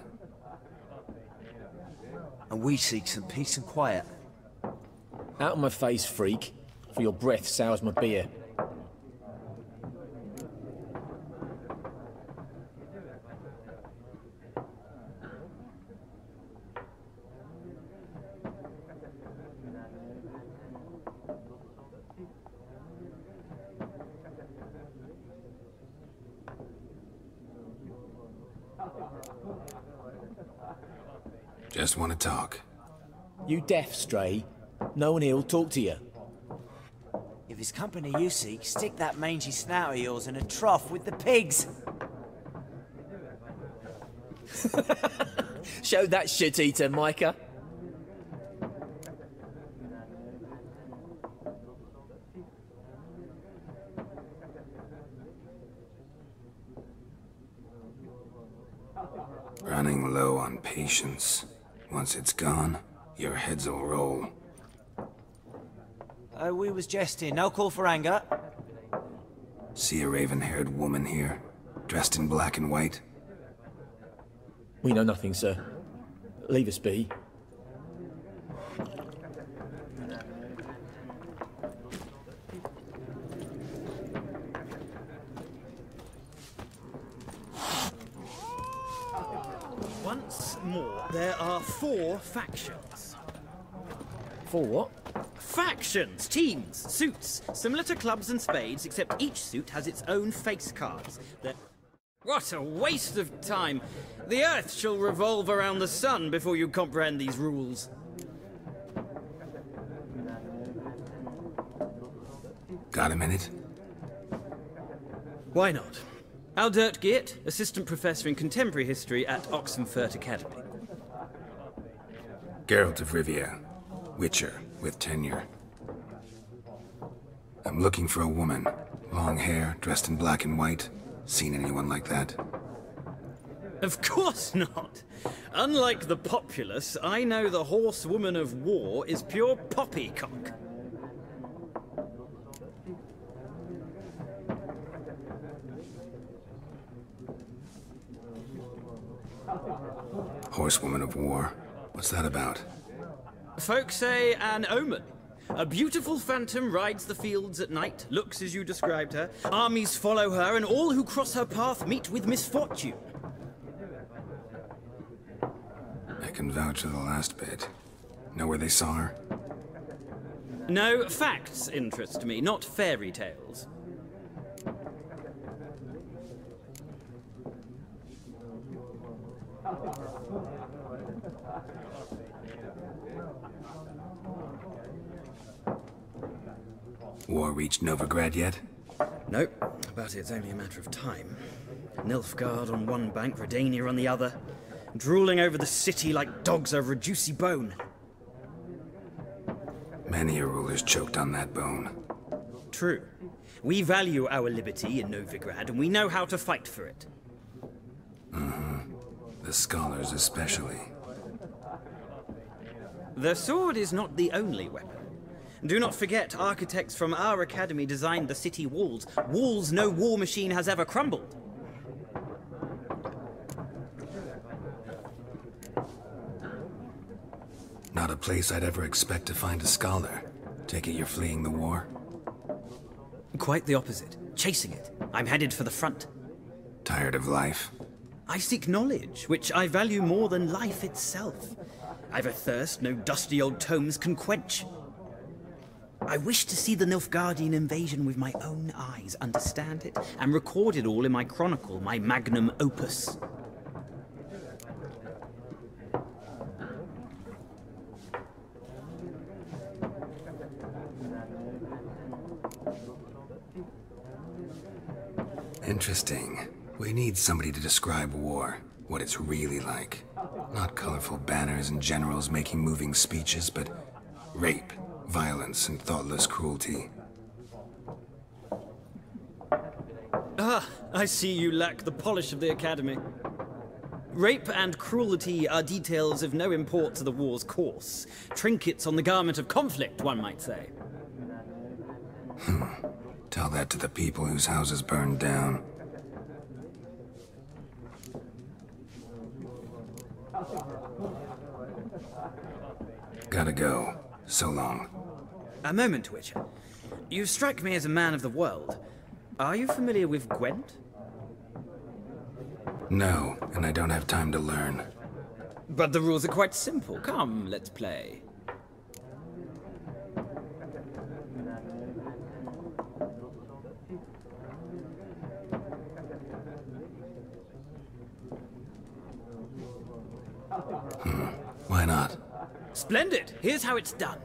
And we seek some peace and quiet. Out of my face, freak. For your breath sours my beer. Just want to talk. You deaf, Stray? No one here'll talk to you. If it's company you seek, stick that mangy snout of yours in a trough with the pigs. Show that shit-eater, Micah. Running low on patience. Once it's gone, your heads'll roll. We was jesting. No call for anger. See a raven-haired woman here, dressed in black and white? We know nothing, sir. Leave us be. Once more, there are 4 factions. 4 what? Factions, teams, suits, similar to clubs and spades, except each suit has its own face cards. What a waste of time! The Earth shall revolve around the sun before you comprehend these rules. Got a minute? Why not? Aldert Geert, Assistant Professor in Contemporary History at Oxenfurt Academy. Geralt of Rivia, Witcher with tenure. I'm looking for a woman. Long hair, dressed in black and white. Seen anyone like that? Of course not! Unlike the populace, I know the horsewoman of war is pure poppycock. Horsewoman of war. What's that about? Folk say an omen. A beautiful phantom rides the fields at night, looks as you described her. Armies follow her, and all who cross her path meet with misfortune. I can vouch for the last bit. Know where they saw her? No, facts interest me, not fairy tales. War reached Novigrad yet? Nope, but it's only a matter of time. Nilfgaard on one bank, Redania on the other, drooling over the city like dogs over a juicy bone. Many a ruler's choked on that bone. True. We value our liberty in Novigrad, and we know how to fight for it. The scholars especially. The sword is not the only weapon. Do not forget, architects from our academy designed the city walls. Walls no war machine has ever crumbled. Not a place I'd ever expect to find a scholar. Take it you're fleeing the war? Quite the opposite. Chasing it. I'm headed for the front. Tired of life? I seek knowledge, which I value more than life itself. I've a thirst no dusty old tomes can quench. I wish to see the Nilfgaardian invasion with my own eyes, understand it, and record it all in my chronicle, my magnum opus. Interesting. We need somebody to describe war, what it's really like. Not colorful banners and generals making moving speeches, but rape, violence, and thoughtless cruelty. Ah, I see you lack the polish of the Academy. Rape and cruelty are details of no import to the war's course. Trinkets on the garment of conflict, one might say. Tell that to the people whose houses burned down. Gotta go. So long. A moment, Witcher. You strike me as a man of the world. Are you familiar with Gwent? No, and I don't have time to learn. But the rules are quite simple. Come, let's play. Why not? Splendid! Here's how it's done.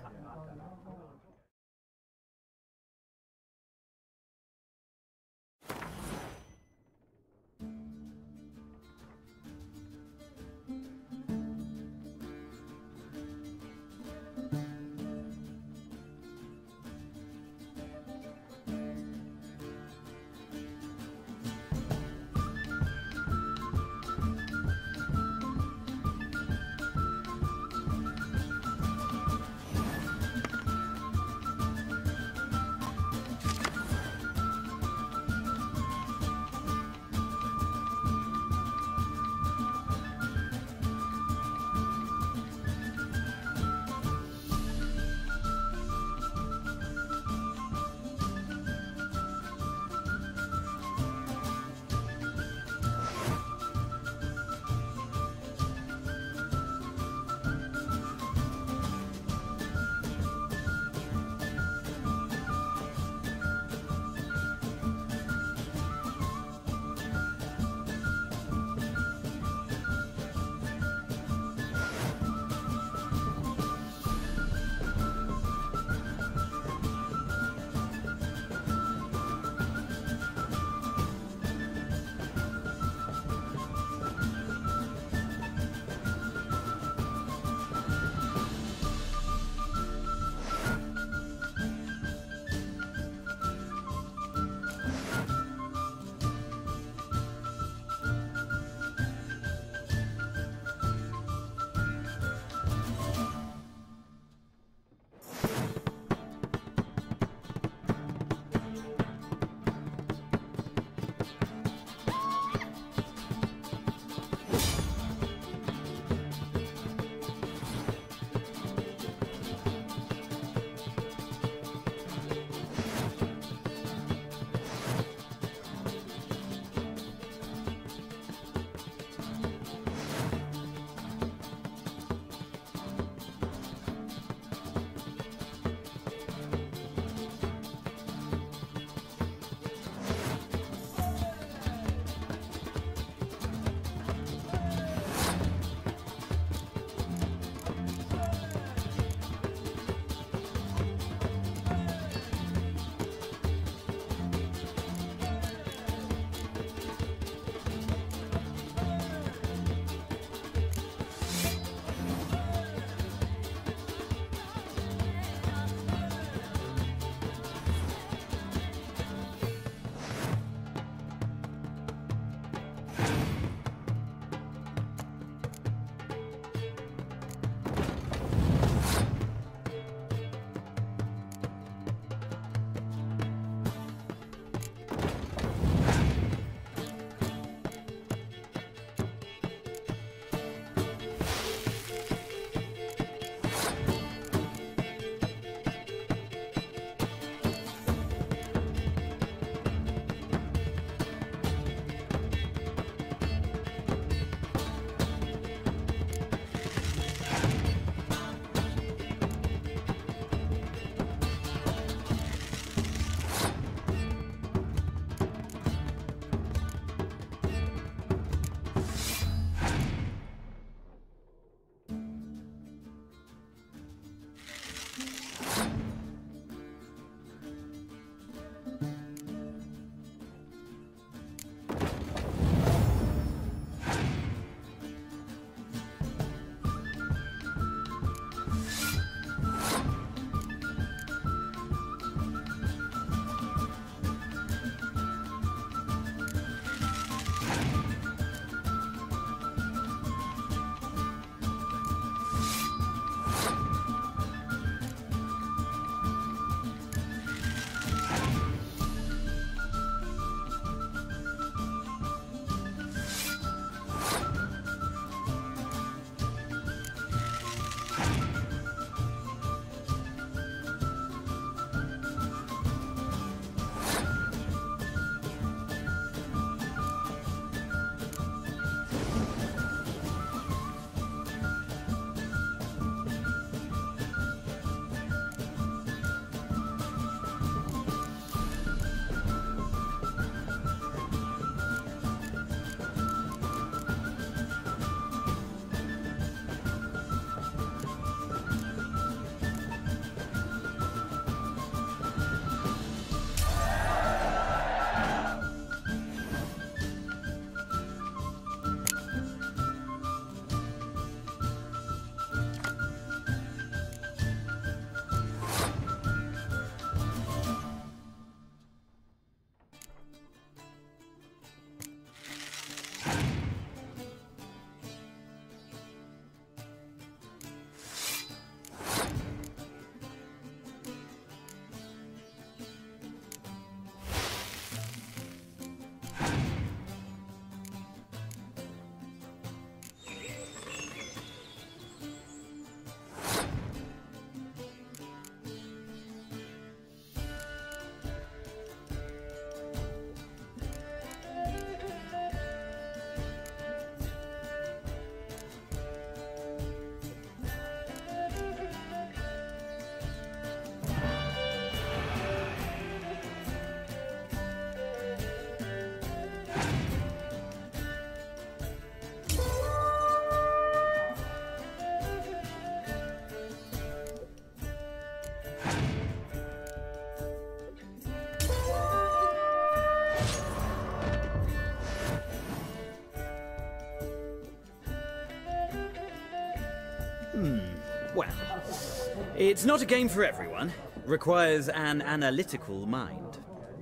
It's not a game for everyone. Requires an analytical mind.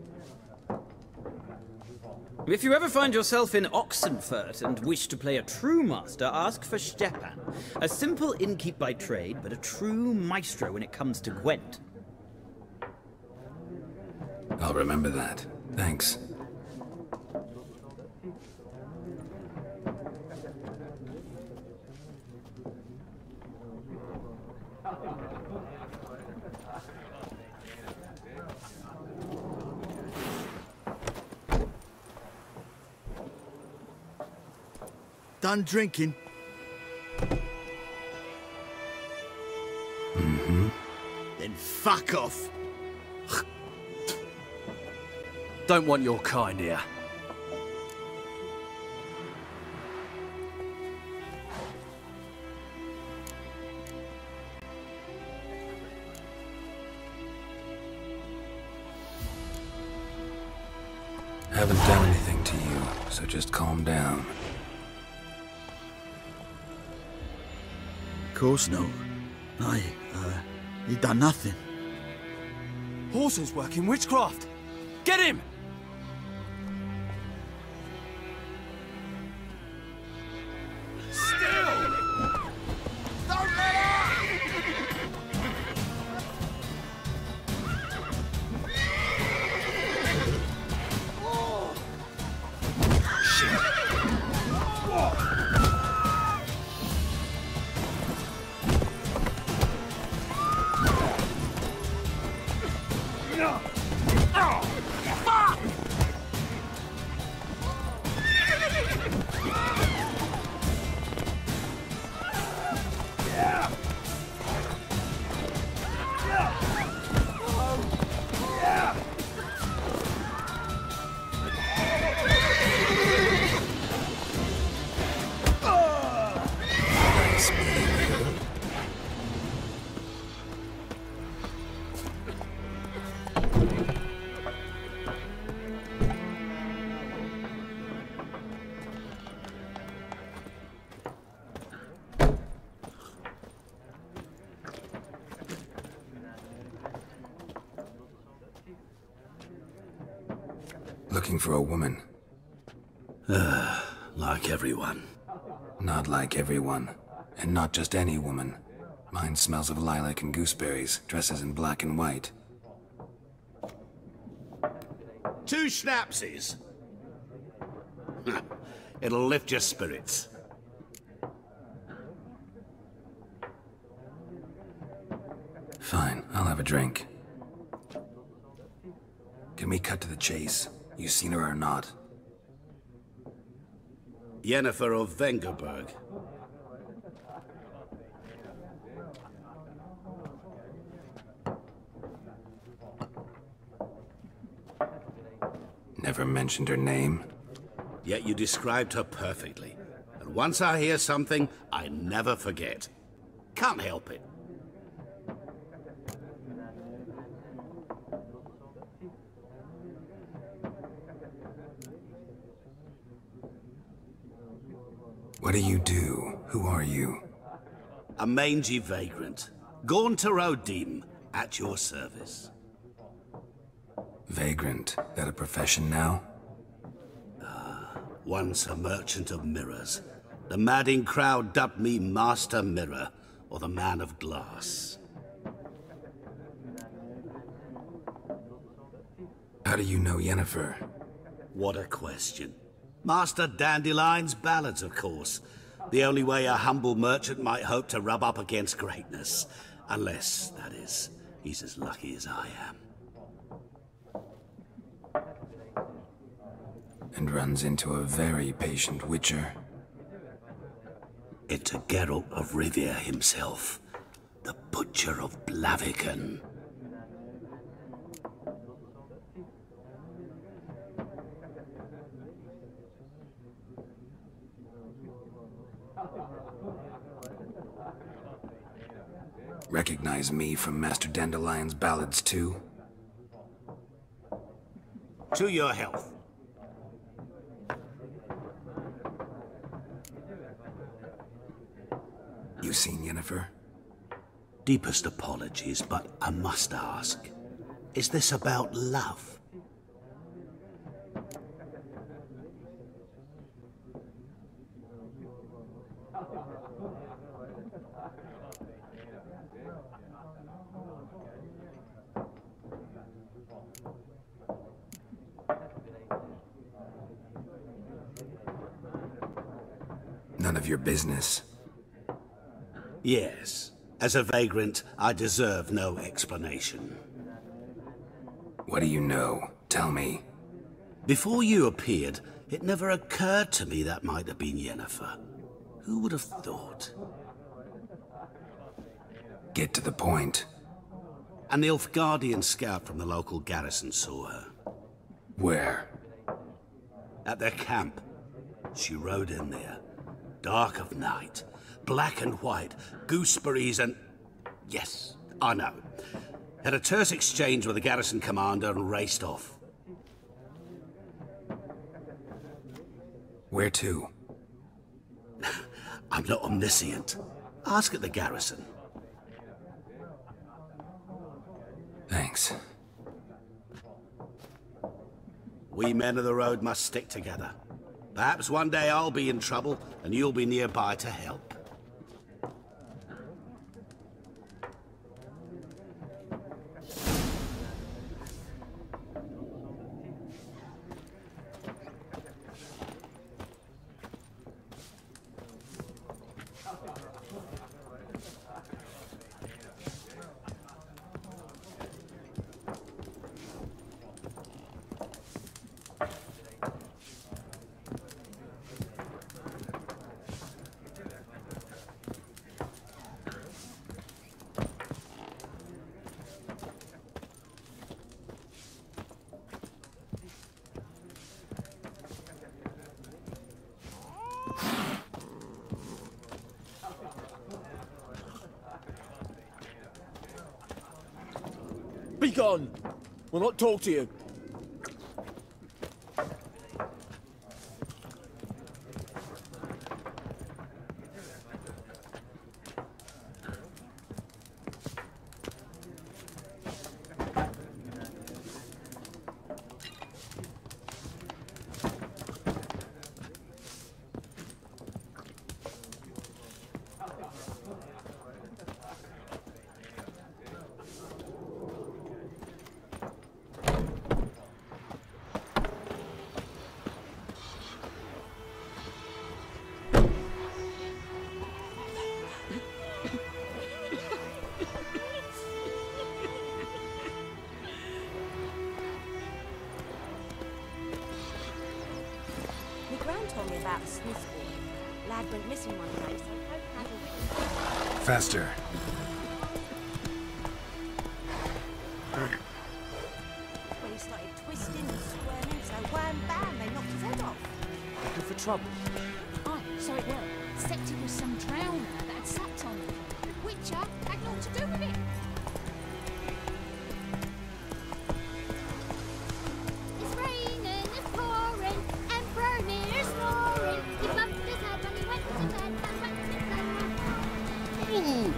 If you ever find yourself in Oxenfurt and wish to play a true master, ask for Stepan. A simple innkeep by trade, but a true maestro when it comes to Gwent. I'll remember that. Thanks. Done drinking? Mm-hmm. Then fuck off. Don't want your kind here. Haven't done anything to you, so just calm down. Of course no. He done nothing. Horses working witchcraft! Get him! Looking for a woman. Like everyone. Not like everyone. And not just any woman. Mine smells of lilac and gooseberries, dresses in black and white. 2 schnapsies. It'll lift your spirits. Fine, I'll have a drink. Can we cut to the chase? You seen her or not? Yennefer of Vengerberg. Never mentioned her name? Yet you described her perfectly. And once I hear something, I never forget. Can't help it. What do you do? Who are you? A mangy vagrant. Gaunter O'Dim, at your service. Vagrant. That a profession now? Once a merchant of mirrors. The madding crowd dubbed me Master Mirror, or the Man of Glass. How do you know Yennefer? What a question. Master Dandelion's ballads, of course. The only way a humble merchant might hope to rub up against greatness. Unless, that is, he's as lucky as I am. And runs into a very patient witcher. Into Geralt of Rivia himself, the Butcher of Blaviken. Recognize me from Master Dandelion's ballads too? To your health. You seen Yennefer? Deepest apologies, but I must ask. Is this about love? None of your business. Yes. As a vagrant, I deserve no explanation. What do you know? Tell me. Before you appeared, it never occurred to me that might have been Yennefer. Who would have thought? Get to the point. An Nilfgaardian scout from the local garrison saw her. Where? At their camp. She rode in there. Dark of night. Black and white. Gooseberries and... Yes, I know. Had a terse exchange with the garrison commander and raced off. Where to? I'm not omniscient. Ask at the garrison. Thanks. We men of the road must stick together. Perhaps one day I'll be in trouble and you'll be nearby to help. Be gone! We'll not talk to you. Told me about Smith's boy. Lad went missing one day, so hope that'll... Faster. When he started twisting and squirming, so wham bam, they knocked his head off. Looking for trouble? Aye, so it were. Except it was some drowner that had sat on him. The Witcher had naught to do with it. It's raining, it's pouring, and burning, it's roaring. He bumped his head when he went to bed, and went to bed. Ooh.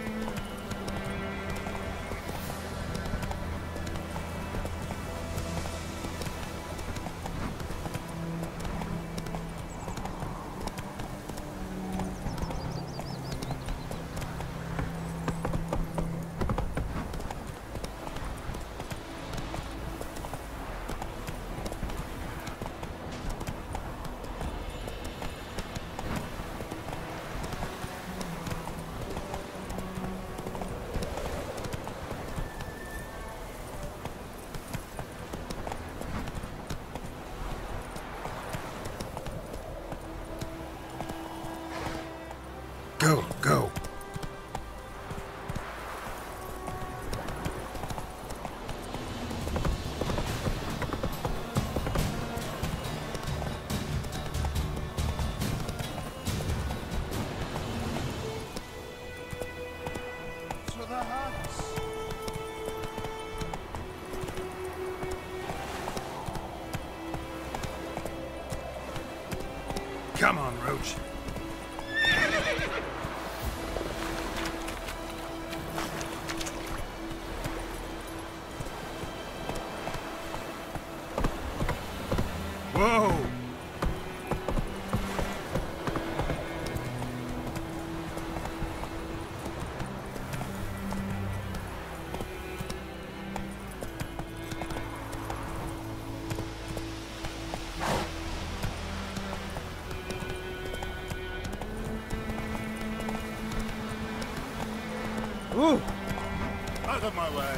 Go, go. To the huts. Come on, Roach. Whoa! Ooh! Out of my way!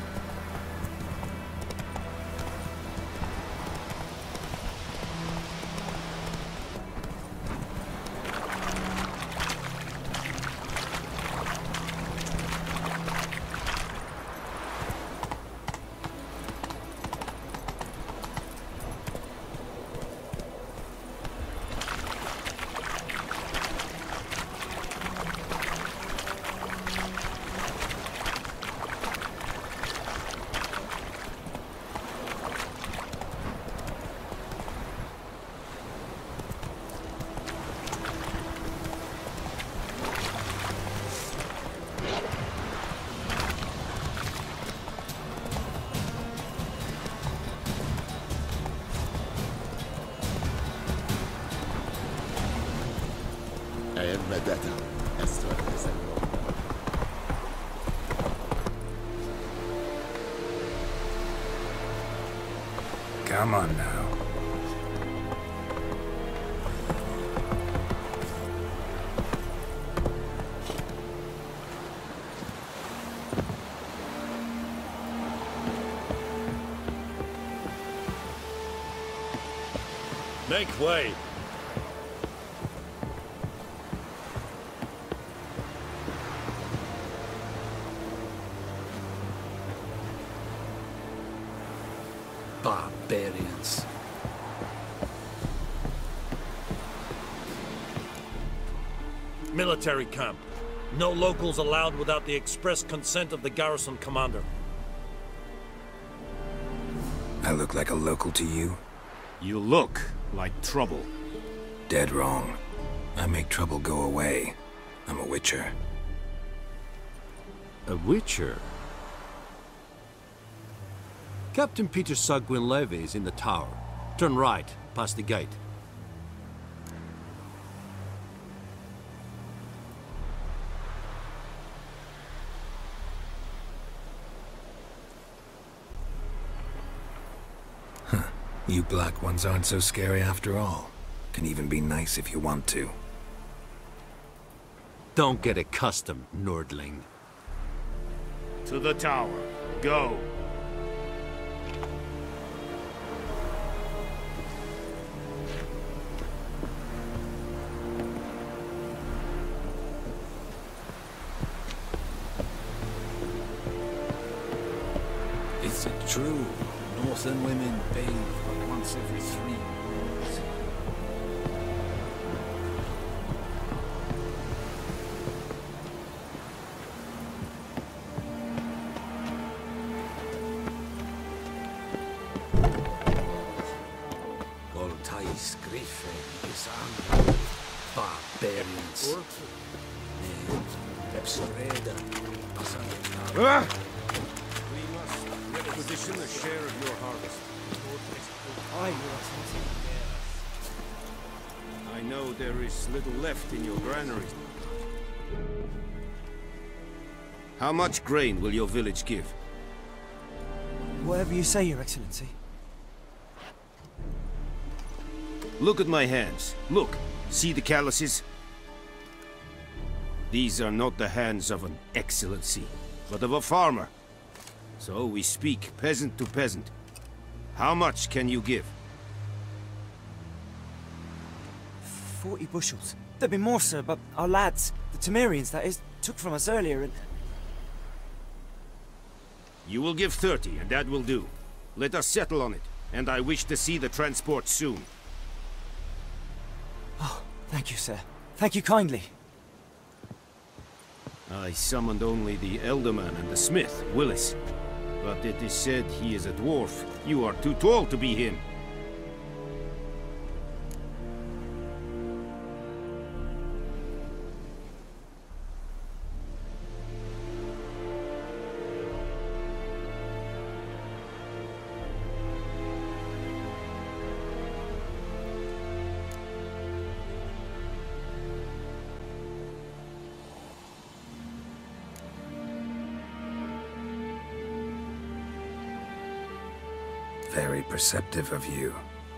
I am Medetta. Esto es el Come on now. Make way! Barbarians. Military camp. No locals allowed without the express consent of the garrison commander. I look like a local to you? You look like trouble. Dead wrong. I make trouble go away. I'm a witcher. A witcher? Captain Peter Sagwin Levy is in the tower. Turn right, past the gate. You black ones aren't so scary after all. Can even be nice if you want to. Don't get accustomed, Nordling. To the tower. Go! Is it true? Northern women bathe but once every 3 moons. Goltais Griffe is angry. Barbarians. Requisition a share of your harvest. I know there is little left in your granaries. How much grain will your village give? Whatever you say, Your Excellency. Look at my hands. Look. See the calluses? These are not the hands of an excellency, but of a farmer. So we speak peasant to peasant. How much can you give? 40 bushels. There'd be more, sir, but our lads, the Temerians, that is, took from us earlier and... You will give 30, and that will do. Let us settle on it, and I wish to see the transport soon. Oh, thank you, sir. Thank you kindly. I summoned only the Elderman and the smith, Willis. But it is said he is a dwarf. You are too tall to be him. Very perceptive of you.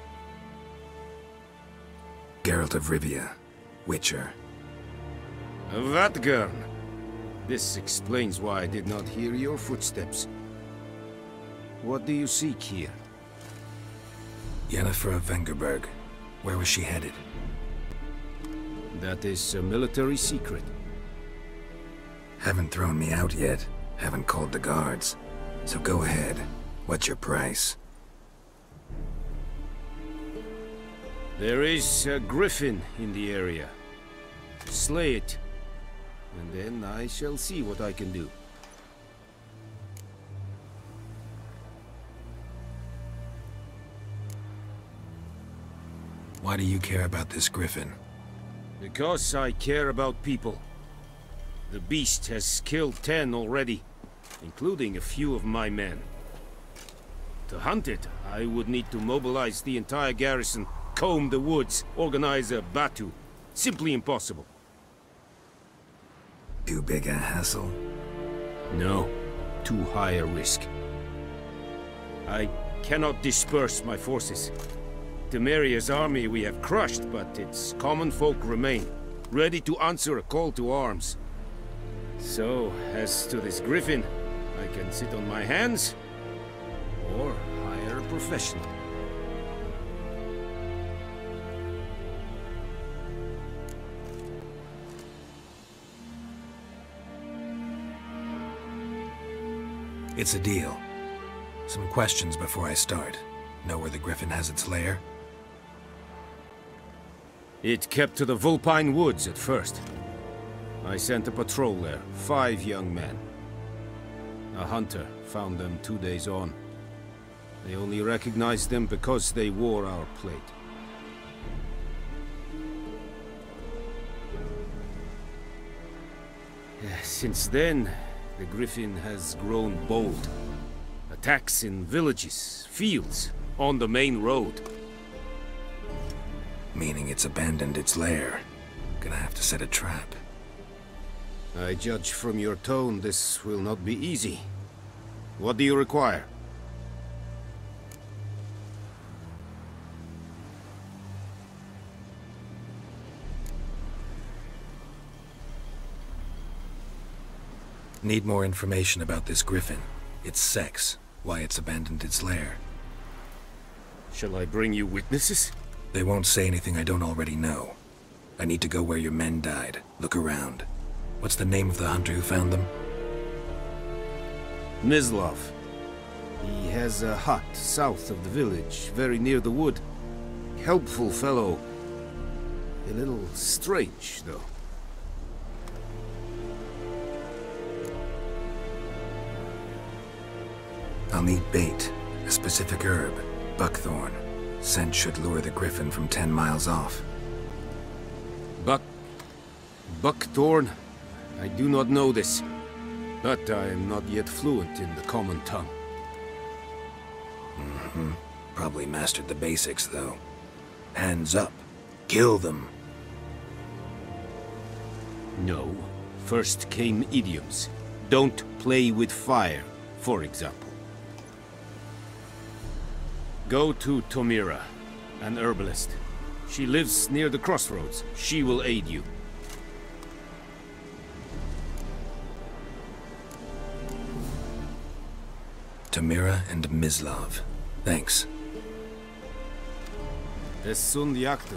Geralt of Rivia, Witcher. Vatt'ghern! This explains why I did not hear your footsteps. What do you seek here? Yennefer of Vengerberg. Where was she headed? That is a military secret. Haven't thrown me out yet. Haven't called the guards. So go ahead. What's your price? There is a griffin in the area. Slay it, and then I shall see what I can do. Why do you care about this griffin? Because I care about people. The beast has killed 10 already, including a few of my men. To hunt it, I would need to mobilize the entire garrison, comb the woods, organize a battue. Simply impossible. Too big a hassle? No, too high a risk. I cannot disperse my forces. Temeria's army we have crushed, but its common folk remain, ready to answer a call to arms. So, as to this griffin, I can sit on my hands, or hire a professional. It's a deal. Some questions before I start. Know where the griffin has its lair? It kept to the Vulpine Woods at first. I sent a patrol there, 5 young men. A hunter found them 2 days on. They only recognized them because they wore our plate. Since then, the griffin has grown bold. Attacks in villages, fields, on the main road. Meaning it's abandoned its lair. Gonna have to set a trap. I judge from your tone this will not be easy. What do you require? Need more information about this griffin. Its sex, why it's abandoned its lair. Shall I bring you witnesses? They won't say anything I don't already know. I need to go where your men died. Look around. What's the name of the hunter who found them? Mislav. He has a hut south of the village, very near the wood. Helpful fellow. A little strange, though. I'll need bait, a specific herb, buckthorn. Scent should lure the griffin from 10 miles off. Buckthorn? I do not know this, but I am not yet fluent in the common tongue. Probably mastered the basics, though. Hands up. Kill them. No. First came idioms. Don't play with fire, for example. Go to Tomira, an herbalist. She lives near the crossroads. She will aid you. Tomira and Mislav. Thanks. Es sunt jakten.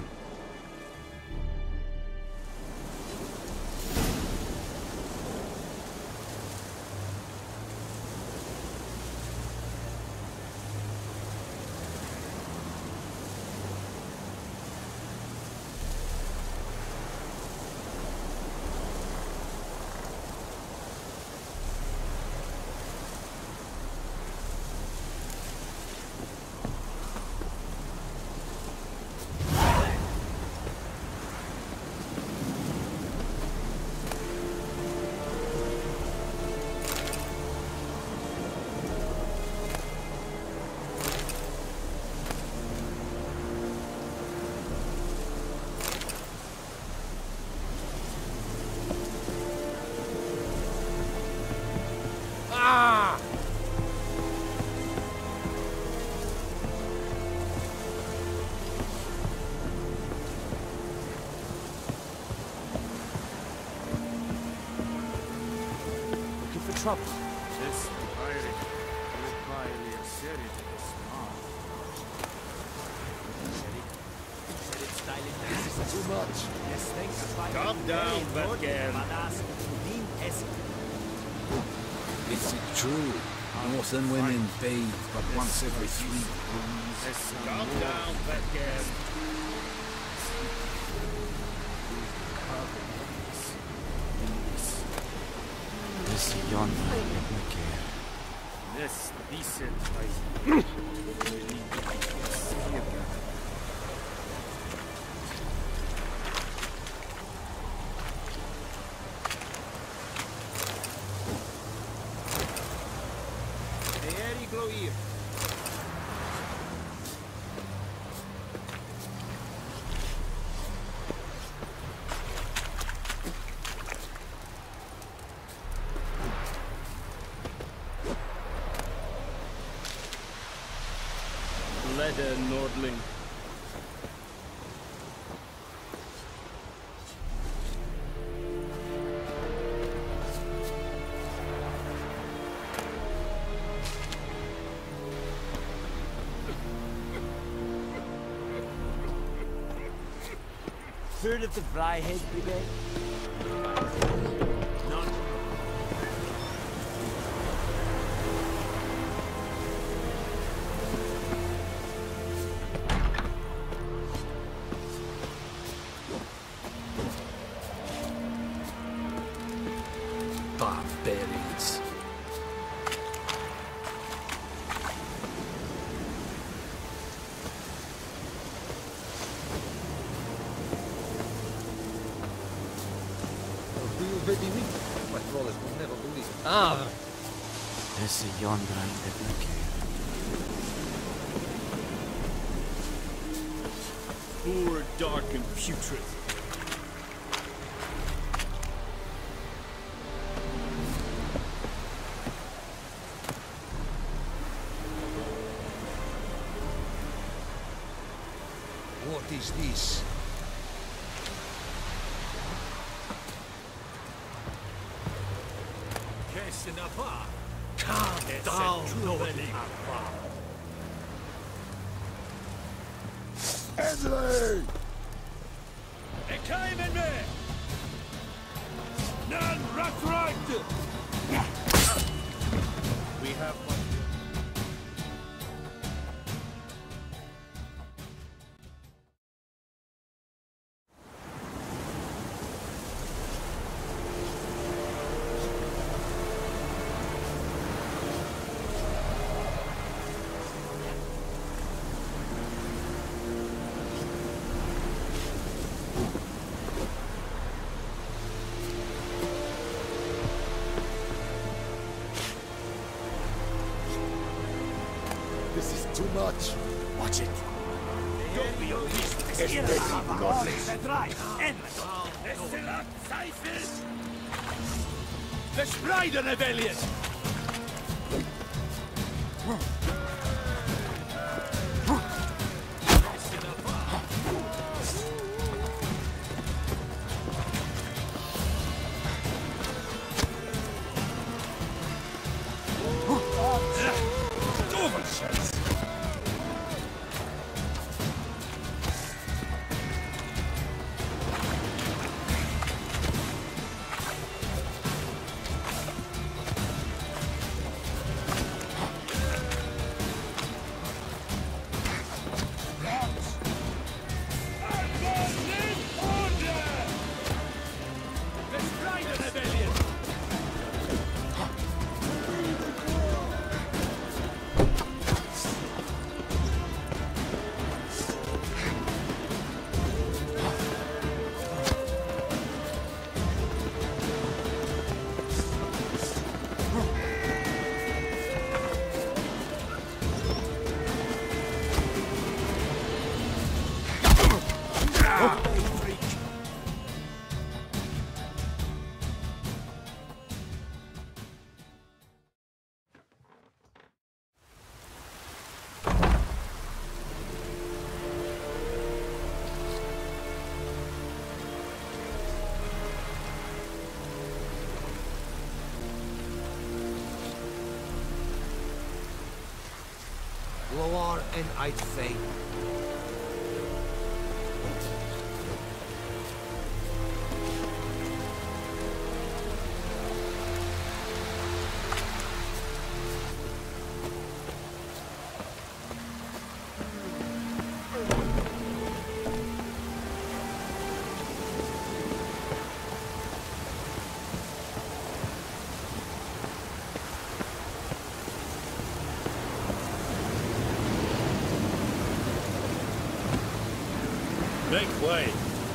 trouble. Too much. Calm down, Batgirl. Is it true? Northern women bathe but once every 3 moons. Calm down, Batgirl. This yonder This decent Leder Nordling. Heard of the Flyhead Brigade? None. barbarians. My trawlers will never believe it. Ah! This is yonder Edmund. Poor, dark, and putrid. What is this? Calm down, nobody. Edley! Ekaimen me! Nan Ratright! We have one. This is too much. Watch it. Don't be a beast. That's right. Verspreiden rebellion! Loar and I'd fade. Make way.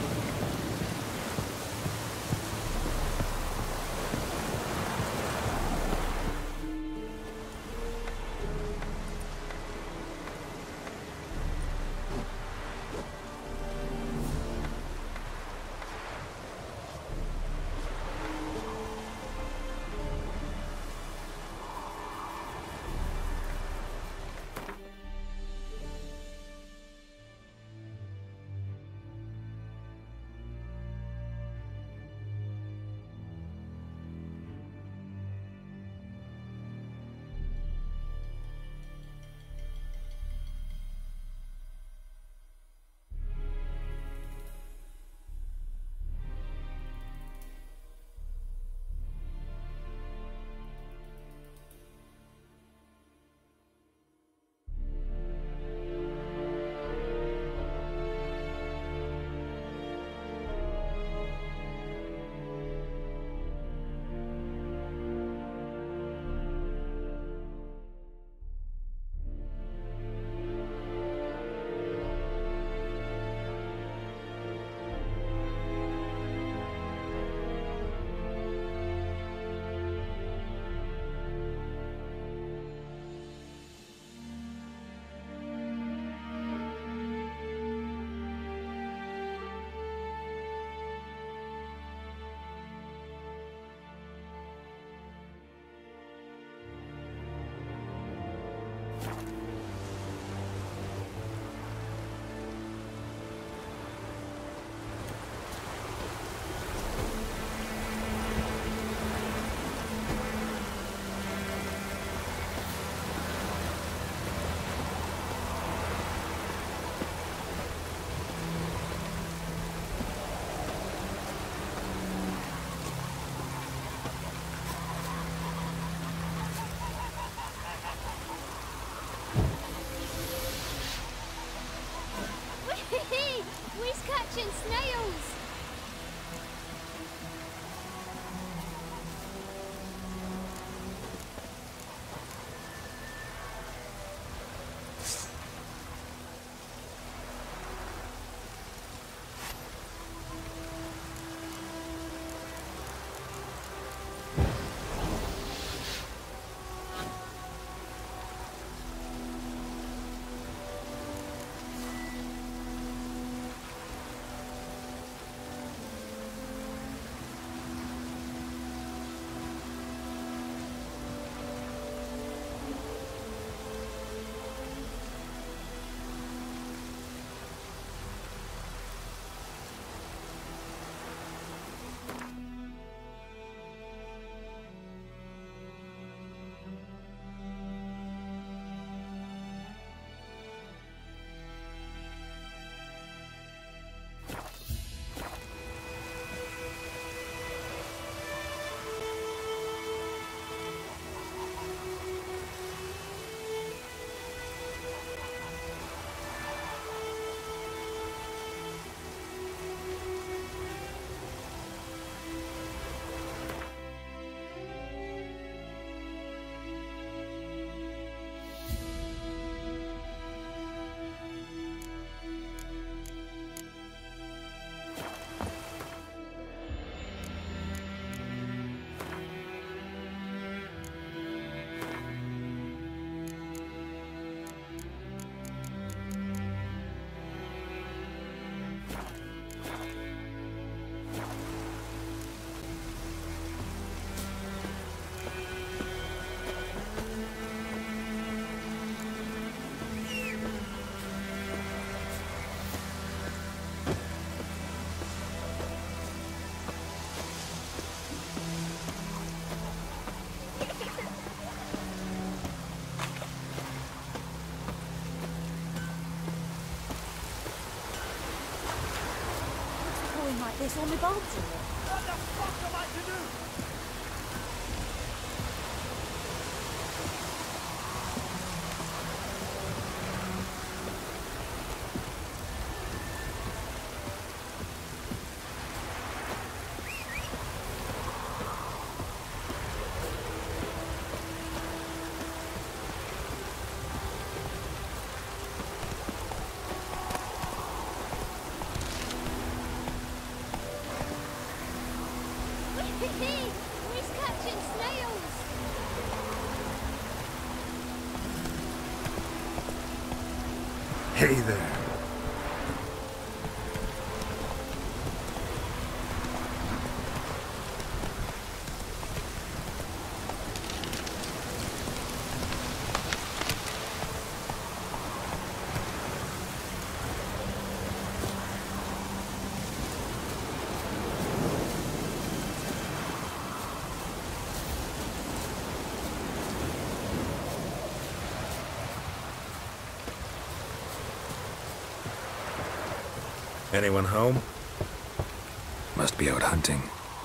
We're catching snails! There's all my bulbs in there. What the fuck am I to do? He's catching snails! Hey there. Anyone home? Must be out hunting.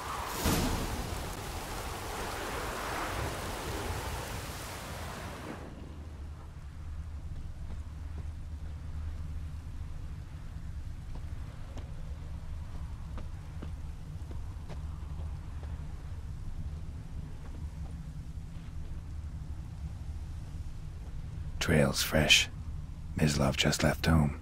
Trail's fresh. Mislav just left home.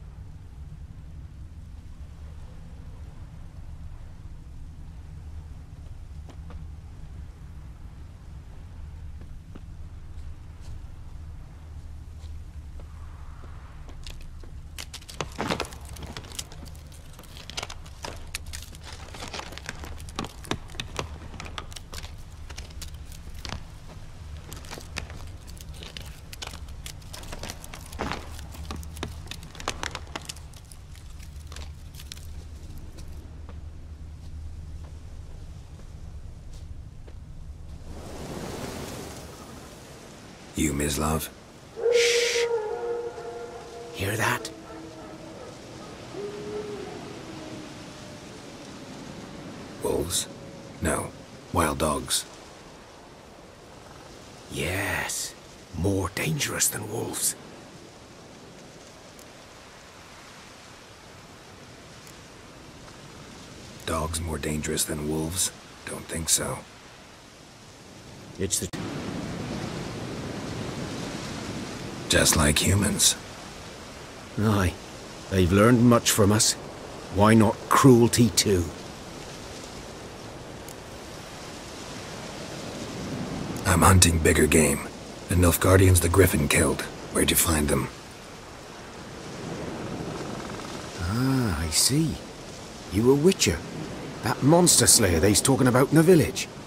You, Mislav? Shh. Hear that? Wolves? No. Wild dogs. Yes. More dangerous than wolves. Dogs more dangerous than wolves? Don't think so. It's the... Just like humans. Aye. They've learned much from us. Why not cruelty too? I'm hunting bigger game. The Nilfgaardians the Griffin killed. Where'd you find them? Ah, I see. You a witcher. That monster slayer they's talking about in the village.